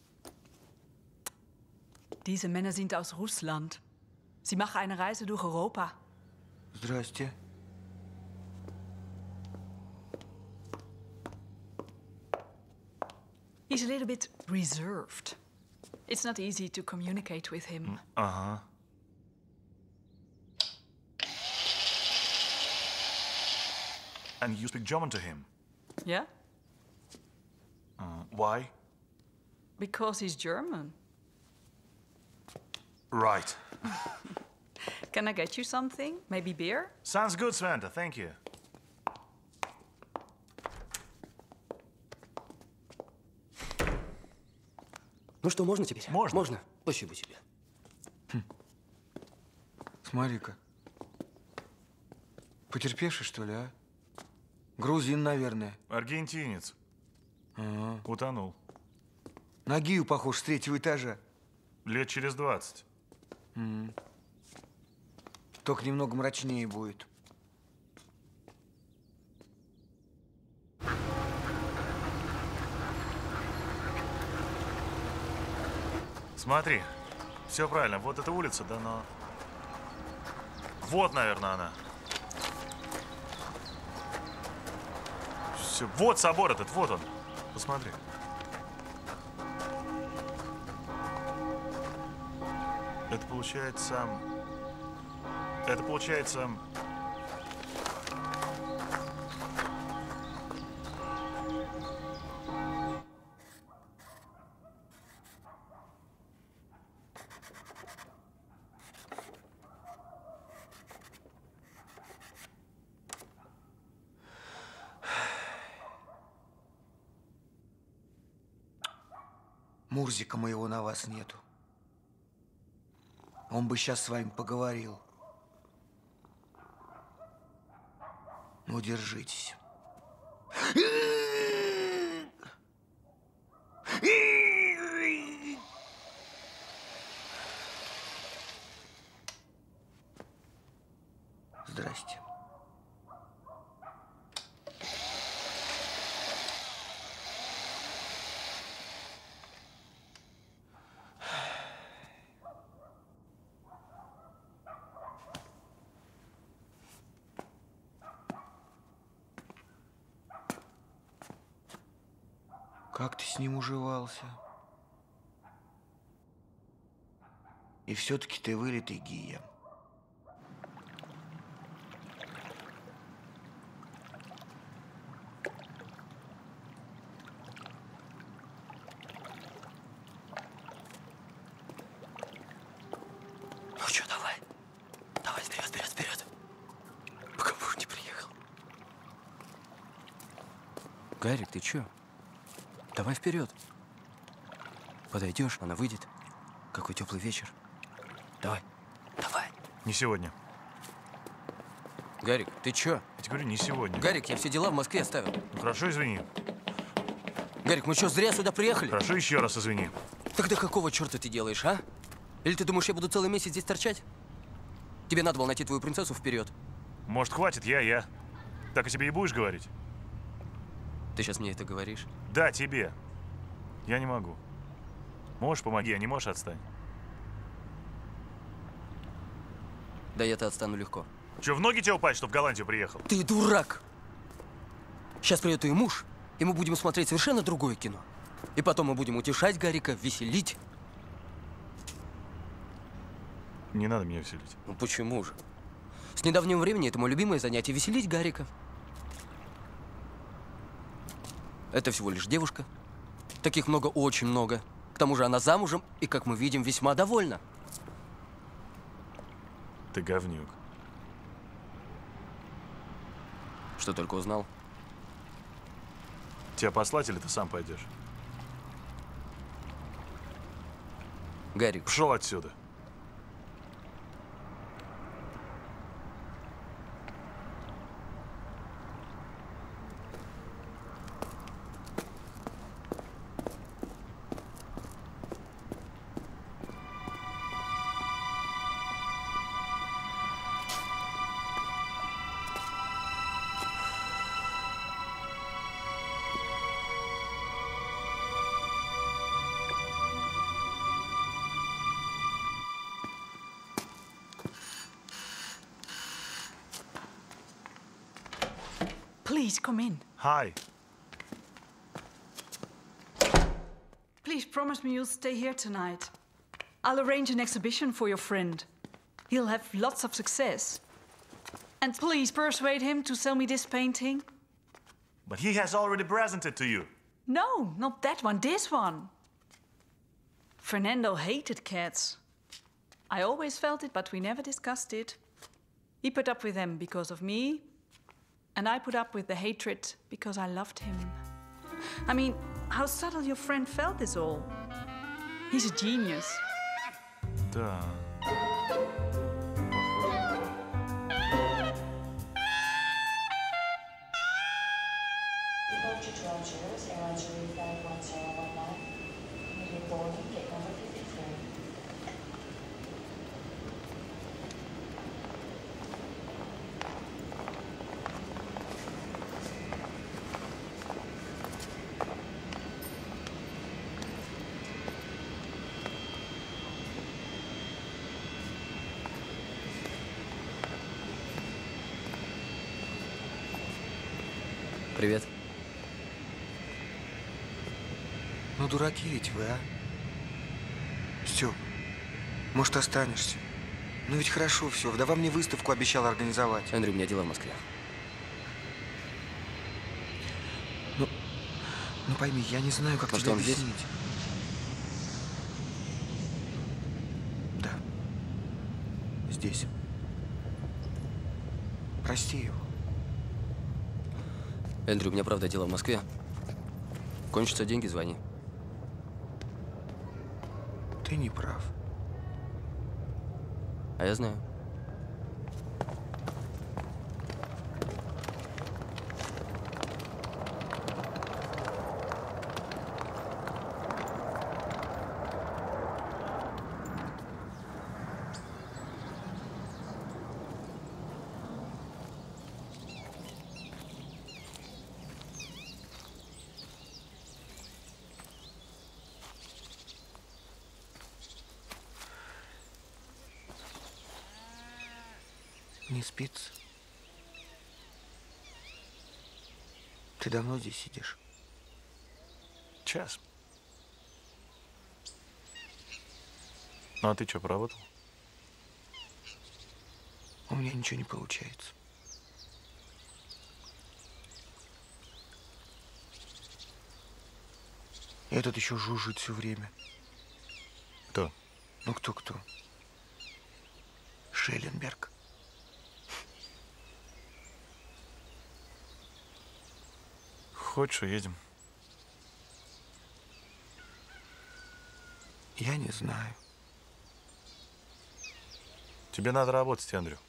Diese Männer sind aus Russland. Sie machen eine Reise durch Europa. Здрасте. He's a little bit reserved. It's not easy to communicate with him. Uh-huh. And you speak German to him? Yeah? Uh, why? Because he's German. Right. Can I get you something? Maybe beer? Sounds good, Svante. Thank you. Ну что, можно теперь? Можно. Можно. Спасибо тебе. Хм. Смотри-ка. Потерпевший, что ли, а? Грузин, наверное. Аргентинец. Ага. Утонул. На Гию похож с третьего этажа. Лет через двадцать. М-м. Только немного мрачнее будет. Смотри, все правильно. Вот эта улица, да, но... Вот, наверное, она. Все. Вот собор этот, вот он. Посмотри. Это получается... Это получается... Мурзика моего на вас нету. Он бы сейчас с вами поговорил. Ну, держитесь. Здрасте. Как ты с ним уживался? И все-таки ты вылитый гия. Ну что, давай. Давай, вперед, вперед, вперед. Пока муж не приехал. Гарик, ты чё? Давай вперед. Подойдешь, она выйдет. Какой теплый вечер. Давай, давай. Не сегодня. Гарик, ты чё? Я тебе говорю, не сегодня. Гарик, я все дела в Москве оставил. Ну, хорошо, извини. Гарик, мы что, зря сюда приехали? Хорошо, еще раз извини. Тогда какого черта ты делаешь, а? Или ты думаешь, я буду целый месяц здесь торчать? Тебе надо было найти твою принцессу вперед. Может, хватит, я, я. Так о тебе и будешь говорить? Ты сейчас мне это говоришь? Да, тебе. Я не могу. Можешь, помоги, а не можешь, отстань. Да я-то отстану легко. Че, в ноги тебе упасть, что в Голландию приехал? Ты дурак! Сейчас придет твой муж, и мы будем смотреть совершенно другое кино. И потом мы будем утешать Гарика, веселить. Не надо меня веселить. Ну почему же? С недавнего времени это мое любимое занятие — веселить Гарика. Это всего лишь девушка. Таких много, очень много. К тому же она замужем и, как мы видим, весьма довольна. Ты говнюк. Что только узнал? Тебя послать или ты сам пойдешь? Гарик. Пошел отсюда. Please come in. Hi. Please promise me you'll stay here tonight. I'll arrange an exhibition for your friend. He'll have lots of success. And please persuade him to sell me this painting. But he has already presented to you. No, not that one, this one. Fernando hated cats. I always felt it, but we never discussed it. He put up with them because of me, and I put up with the hatred because I loved him. I mean, how subtle your friend felt this all. He's a genius. Да. Привет. Ну, дураки ведь вы, а? Стёп, может, останешься? Ну ведь хорошо все. Вдова мне выставку обещала организовать. Андрей, у меня дела в Москве. Ну, ну пойми, я не знаю, как Ну, тебе что, он здесь? объяснить. Да. Здесь. Прости его. Эндрю, у меня правда дела в Москве. Кончатся деньги, звони. Ты не прав. А я знаю. Не спится? Ты давно здесь сидишь? Час. Ну, а ты что, поработал? У меня ничего не получается. Этот еще жужжит все время. Кто? Ну, кто-кто? Шелленберг. Хочешь, уедем? Я не знаю. Тебе надо работать, Эндрю.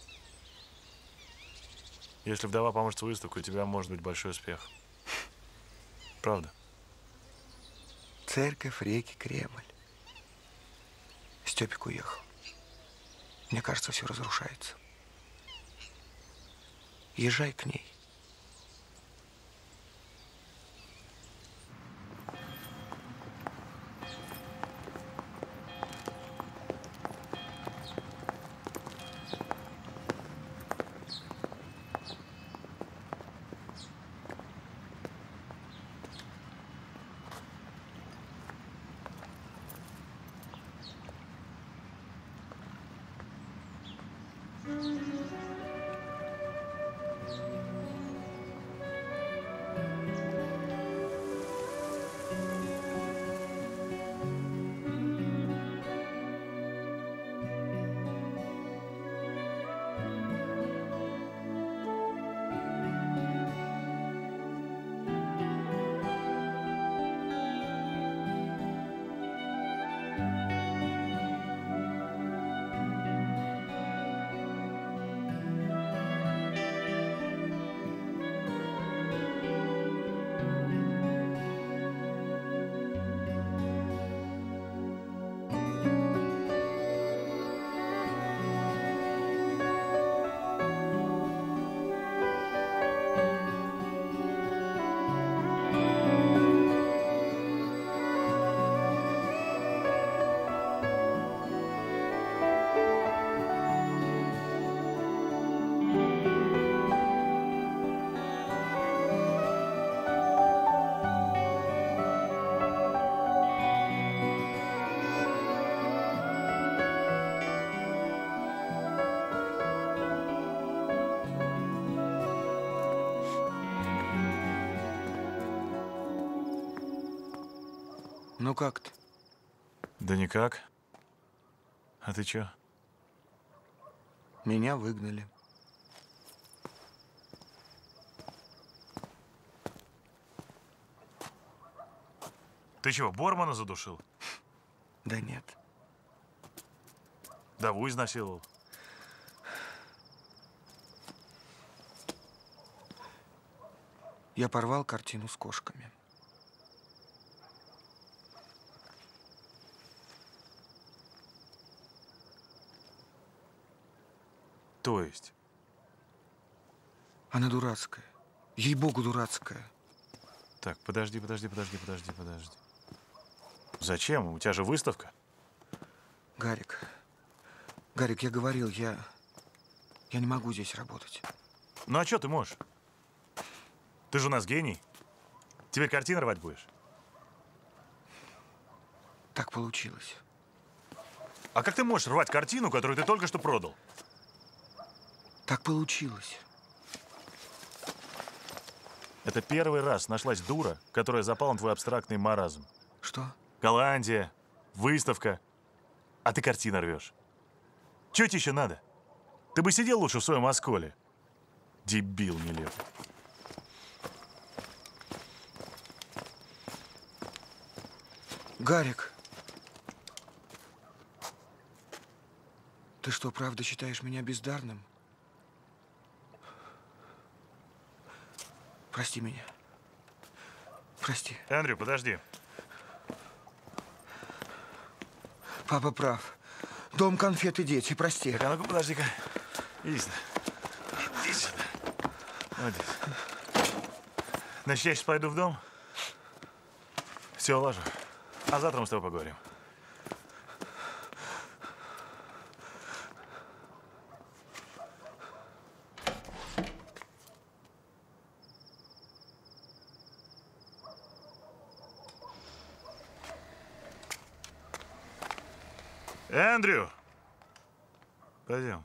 Если вдова поможет с выставкой, у тебя может быть большой успех. Правда? Церковь, реки, Кремль. Степик уехал. Мне кажется, все разрушается. Езжай к ней. Ну как ты? Да никак. А ты чё? Меня выгнали. Ты чего, Бормана задушил? Да нет. Даву изнасиловал? Я порвал картину с кошками. То есть? Она дурацкая. Ей-богу, дурацкая. Так, подожди, подожди, подожди, подожди, подожди. Зачем? У тебя же выставка. Гарик, Гарик, я говорил, я... Я не могу здесь работать. Ну а что ты можешь? Ты же у нас гений. Теперь картины рвать будешь? Так получилось. А как ты можешь рвать картину, которую ты только что продал? Так получилось. Это первый раз нашлась дура, которая запала на твой абстрактный маразм. Что? Голландия, выставка. А ты картины рвешь. Чего тебе еще надо? Ты бы сидел лучше в своем осколе. Дебил нелепый. Гарик, ты что, правда считаешь меня бездарным? Прости меня. Прости. Эндрю, подожди. Папа прав. Дом, конфеты, дети, прости. Так, а ну-ка, подожди-ка. Иди сюда. Иди сюда. Молодец. Значит, я сейчас пойду в дом. Все уложу. А завтра мы с тобой поговорим. Эндрю! Пойдем.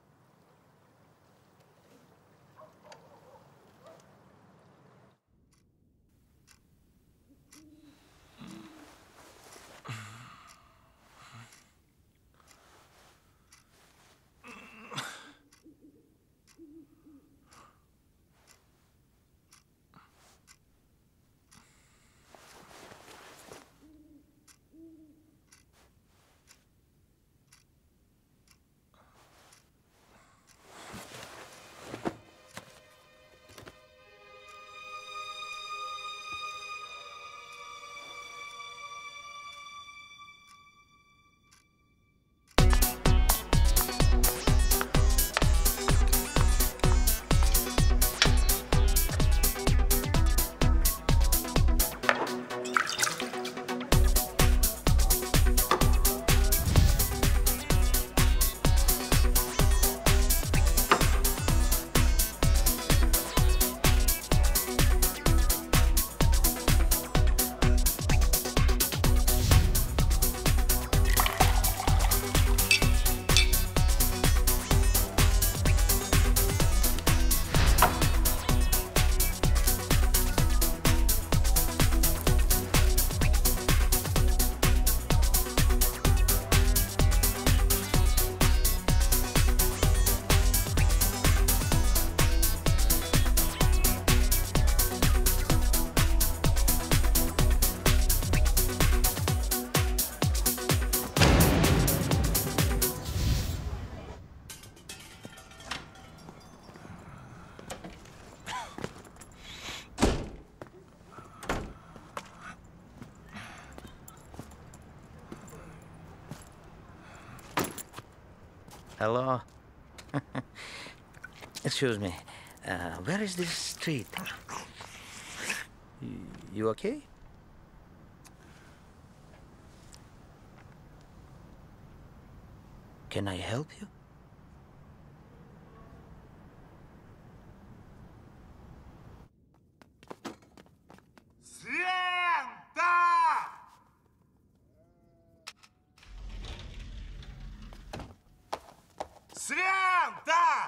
Hello? Excuse me. Uh, where is this street? Y- You okay? Can I help you? Свента!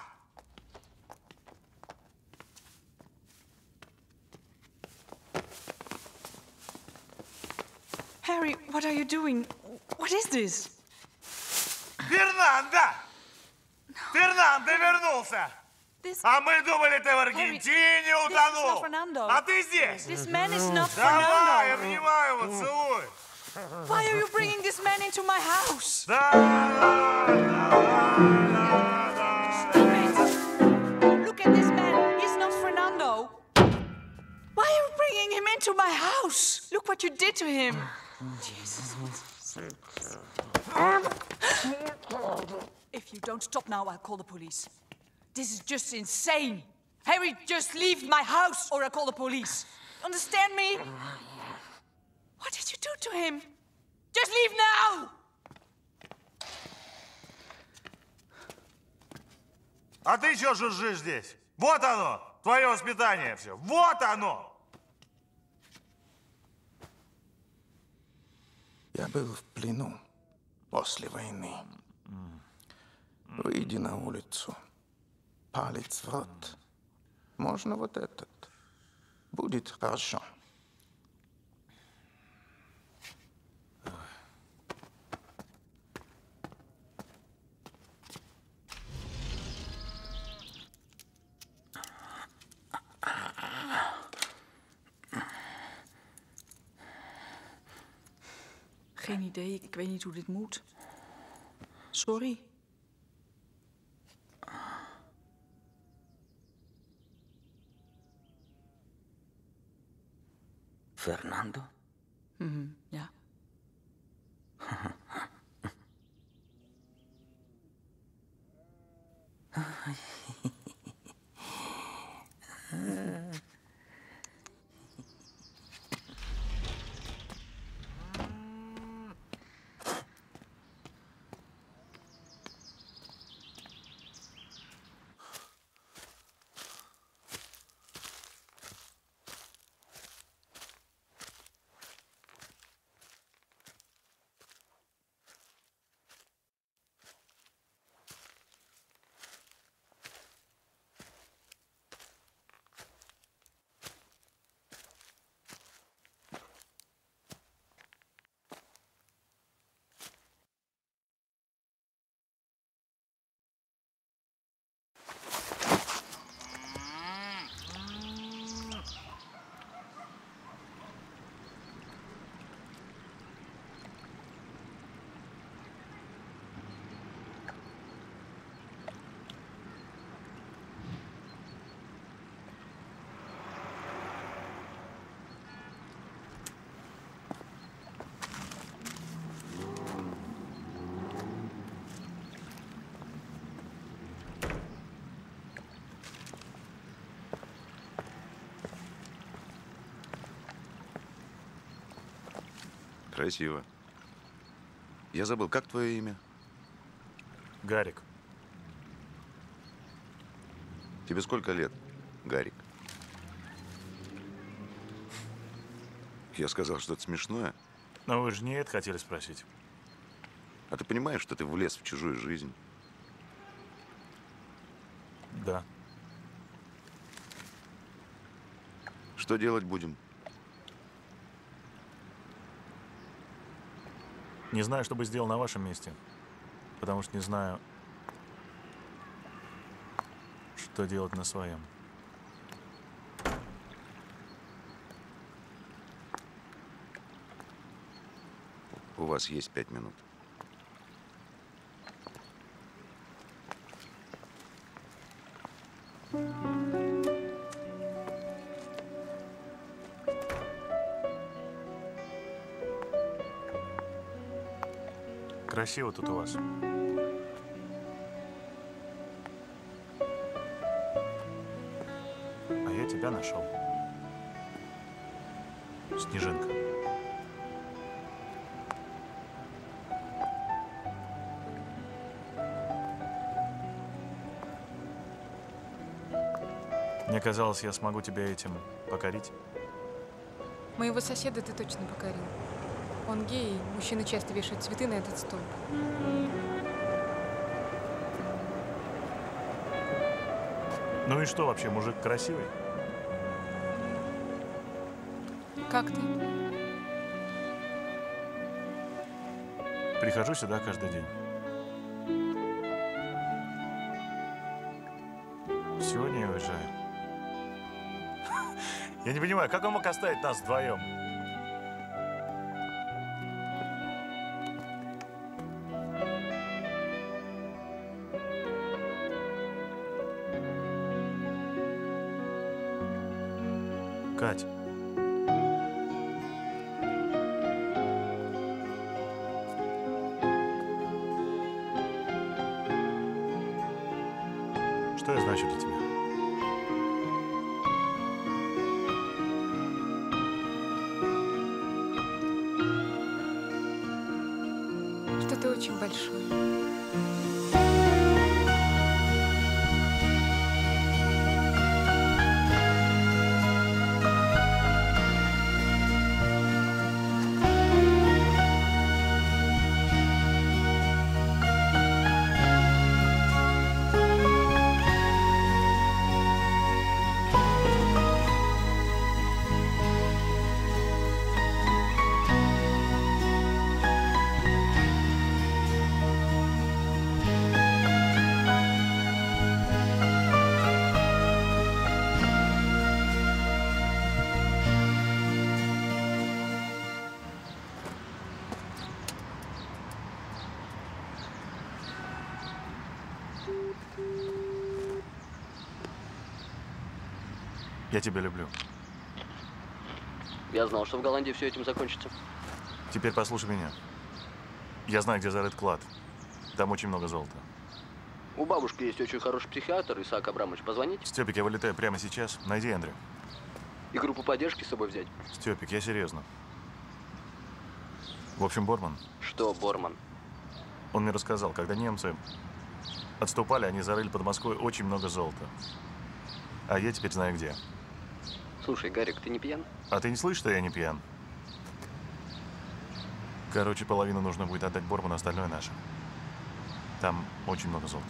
Harry, what are you doing? What is this? Фернандо! Фернандо вернулся! А мы думали, ты в Аргентине утонул! А ты здесь! This man is not Давай, Fernando. обнимай его, целуй! Why are you bringing this man into my house? Да, Stop it! Look at this man. He's not Fernando. Why are you bringing him into my house? Look what you did to him. Jesus. If you don't stop now, I'll call the police. This is just insane. Harry, just leave my house or I'll call the police. Understand me? What did you do to him? Just leave now! А ты что жужжишь здесь? Вот оно, твое воспитание все. Вот оно! Я был в плену после войны. Выйди на улицу. Палец в рот. Можно вот этот. Будет хорошо. Geen idee, ik weet niet hoe dit moet. Sorry. Fernando? Mhm, ja. Красиво. Я забыл, как твое имя? Гарик. Тебе сколько лет, Гарик? Я сказал что-то смешное. Но вы же не это хотели спросить. А ты понимаешь, что ты влез в чужую жизнь? Да. Что делать будем? Не знаю, что бы сделал на вашем месте. Потому что не знаю, что делать на своем. У вас есть пять минут. Красиво тут у вас. А я тебя нашел. Снежинка. Мне казалось, я смогу тебя этим покорить. Моего соседа ты точно покорил. Он гей, мужчины часто вешают цветы на этот столб. Ну и что вообще, мужик красивый? Как ты? Прихожу сюда каждый день. Сегодня я уезжаю. Я не понимаю, как он мог оставить нас вдвоем? Кать. Что я значу для тебя? Что ты очень большой. Я тебя люблю. Я знал, что в Голландии все этим закончится. Теперь послушай меня. Я знаю, где зарыт клад. Там очень много золота. У бабушки есть очень хороший психиатр, Исаак Абрамович. Позвонить? Степик, я вылетаю прямо сейчас. Найди Эндрю. И группу поддержки с собой взять? Степик, я серьезно. В общем, Борман. Что, Борман? Он мне рассказал, когда немцы отступали, они зарыли под Москвой очень много золота. А я теперь знаю где. Слушай, Гарик, ты не пьян? А ты не слышишь, что я не пьян? Короче, половину нужно будет отдать Борману, остальное наше. Там очень много золота.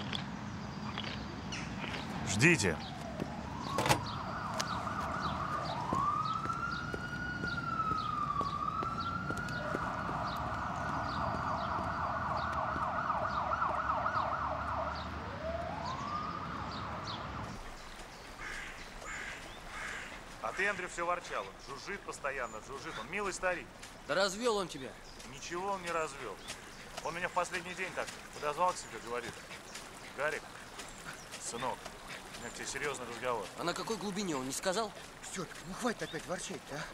Ждите. А ты, Эндрю, все ворчал. Он жужжит постоянно, жужжит. Он милый старик. Да развел он тебя. Ничего он не развел. Он меня в последний день так подозвал к себе, говорит: Гарик, сынок, у меня к тебе серьезный разговор. А на какой глубине он не сказал? Стёпик, ну хватит опять ворчать-то, а?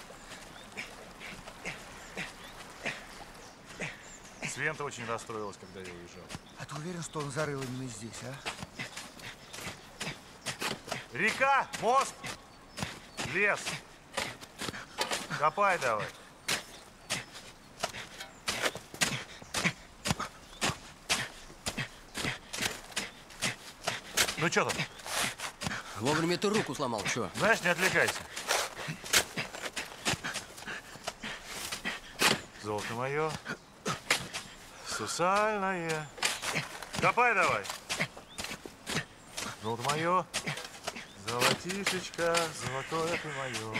Свента очень расстроилась, когда я уезжал. А ты уверен, что он зарыл именно здесь, а? Река, мост, лес. Копай давай. Ну что там? Вовремя ты руку сломал, чё? Знаешь, не отвлекайся. Золото мое, сусальное. Копай давай. Золото мое, золотишечка, золотое ты мое.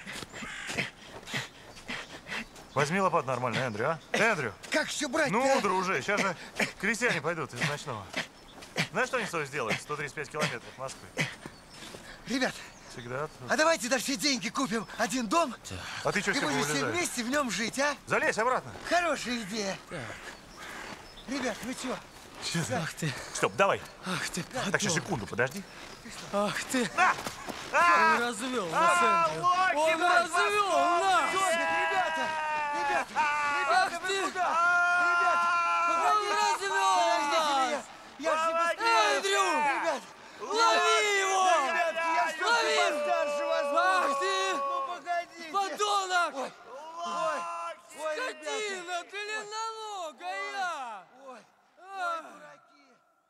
Возьми лопату нормально, Эндрю, а? Эндрю! Как все брать-то? Ну, друже, сейчас же крестьяне пойдут из ночного. Знаешь, что они стоит сделать? сто тридцать пять километров от Москвы. Ребят, всегда. А давайте за все деньги купим один дом. А ты что и себе будем все вылезаешь? вместе в нем жить, а? Залезь обратно. Хорошая идея. Ребят, вы что? Ах ты. Стоп, давай. Ах ты. Так, сейчас секунду, подожди. Ах ты. А! Он развел нас, Эндрю. Он развел нас. Ребята, ребята, ребята, вы куда? Ребята, Он развел нас. я же не поспеваю. Эндрю! Ребят, Лови его! Ребятки, я что-то Лови! постарше возможно. Ах ты! Ну, погодите. Подонок! Ой, ой, ой, Скотина длинноногая! Ой, ой, дураки.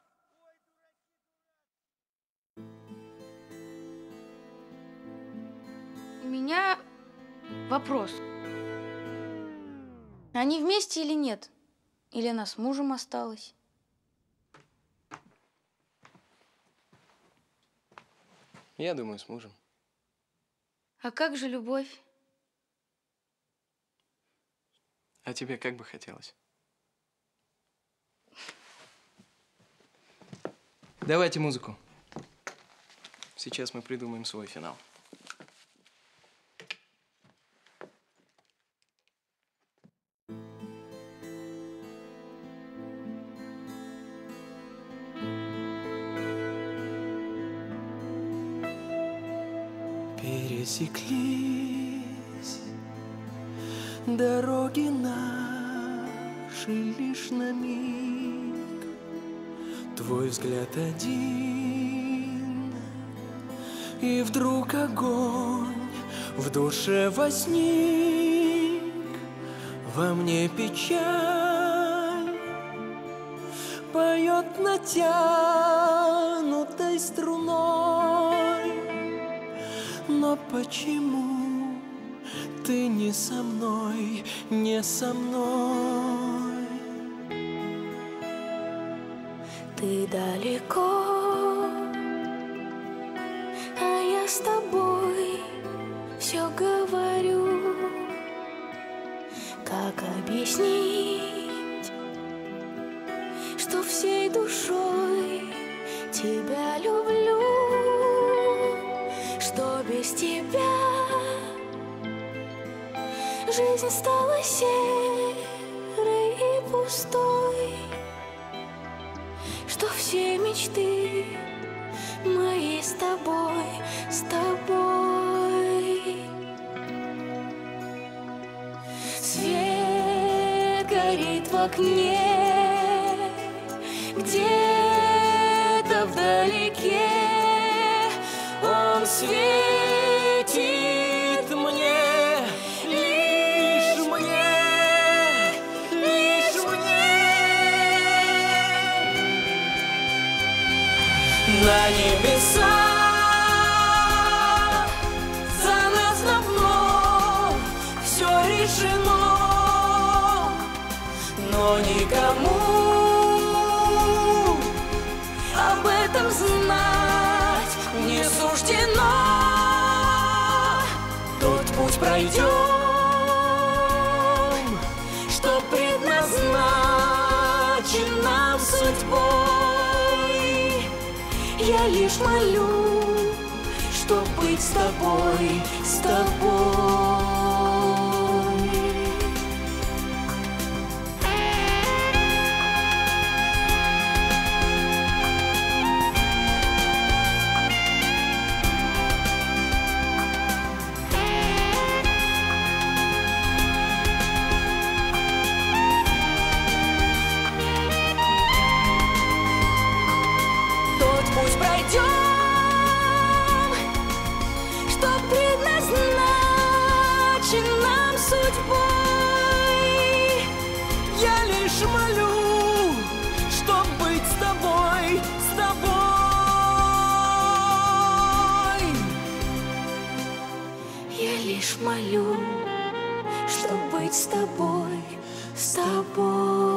У меня вопрос. Они вместе или нет? Или она с мужем осталась? Я думаю, с мужем. А как же любовь? А тебе как бы хотелось? Давайте музыку. Сейчас мы придумаем свой финал. Пересеклись дороги наши лишь на миг. Твой взгляд один, и вдруг огонь в душе возник. Во мне печаль поет натянутой струной. Но почему ты не со мной, не со мной? Ты далеко, а я с тобой все говорю. Как объяснить, что всей душой тебя люблю? Что без тебя жизнь стала серой и пустой, что все мечты мои с тобой, с тобой. Свет горит в окне, где-то вдалеке. Он светит мне, лишь мне, лишь мне. На небеса за нас давно все решено, но никому об этом знать не суждено. Тот путь пройдем, что предназначен нам судьбой. Я лишь молю, чтоб быть с тобой, с тобой. Я лишь молю, чтоб быть с тобой, с тобой. Я лишь молю, чтоб быть с тобой, с тобой.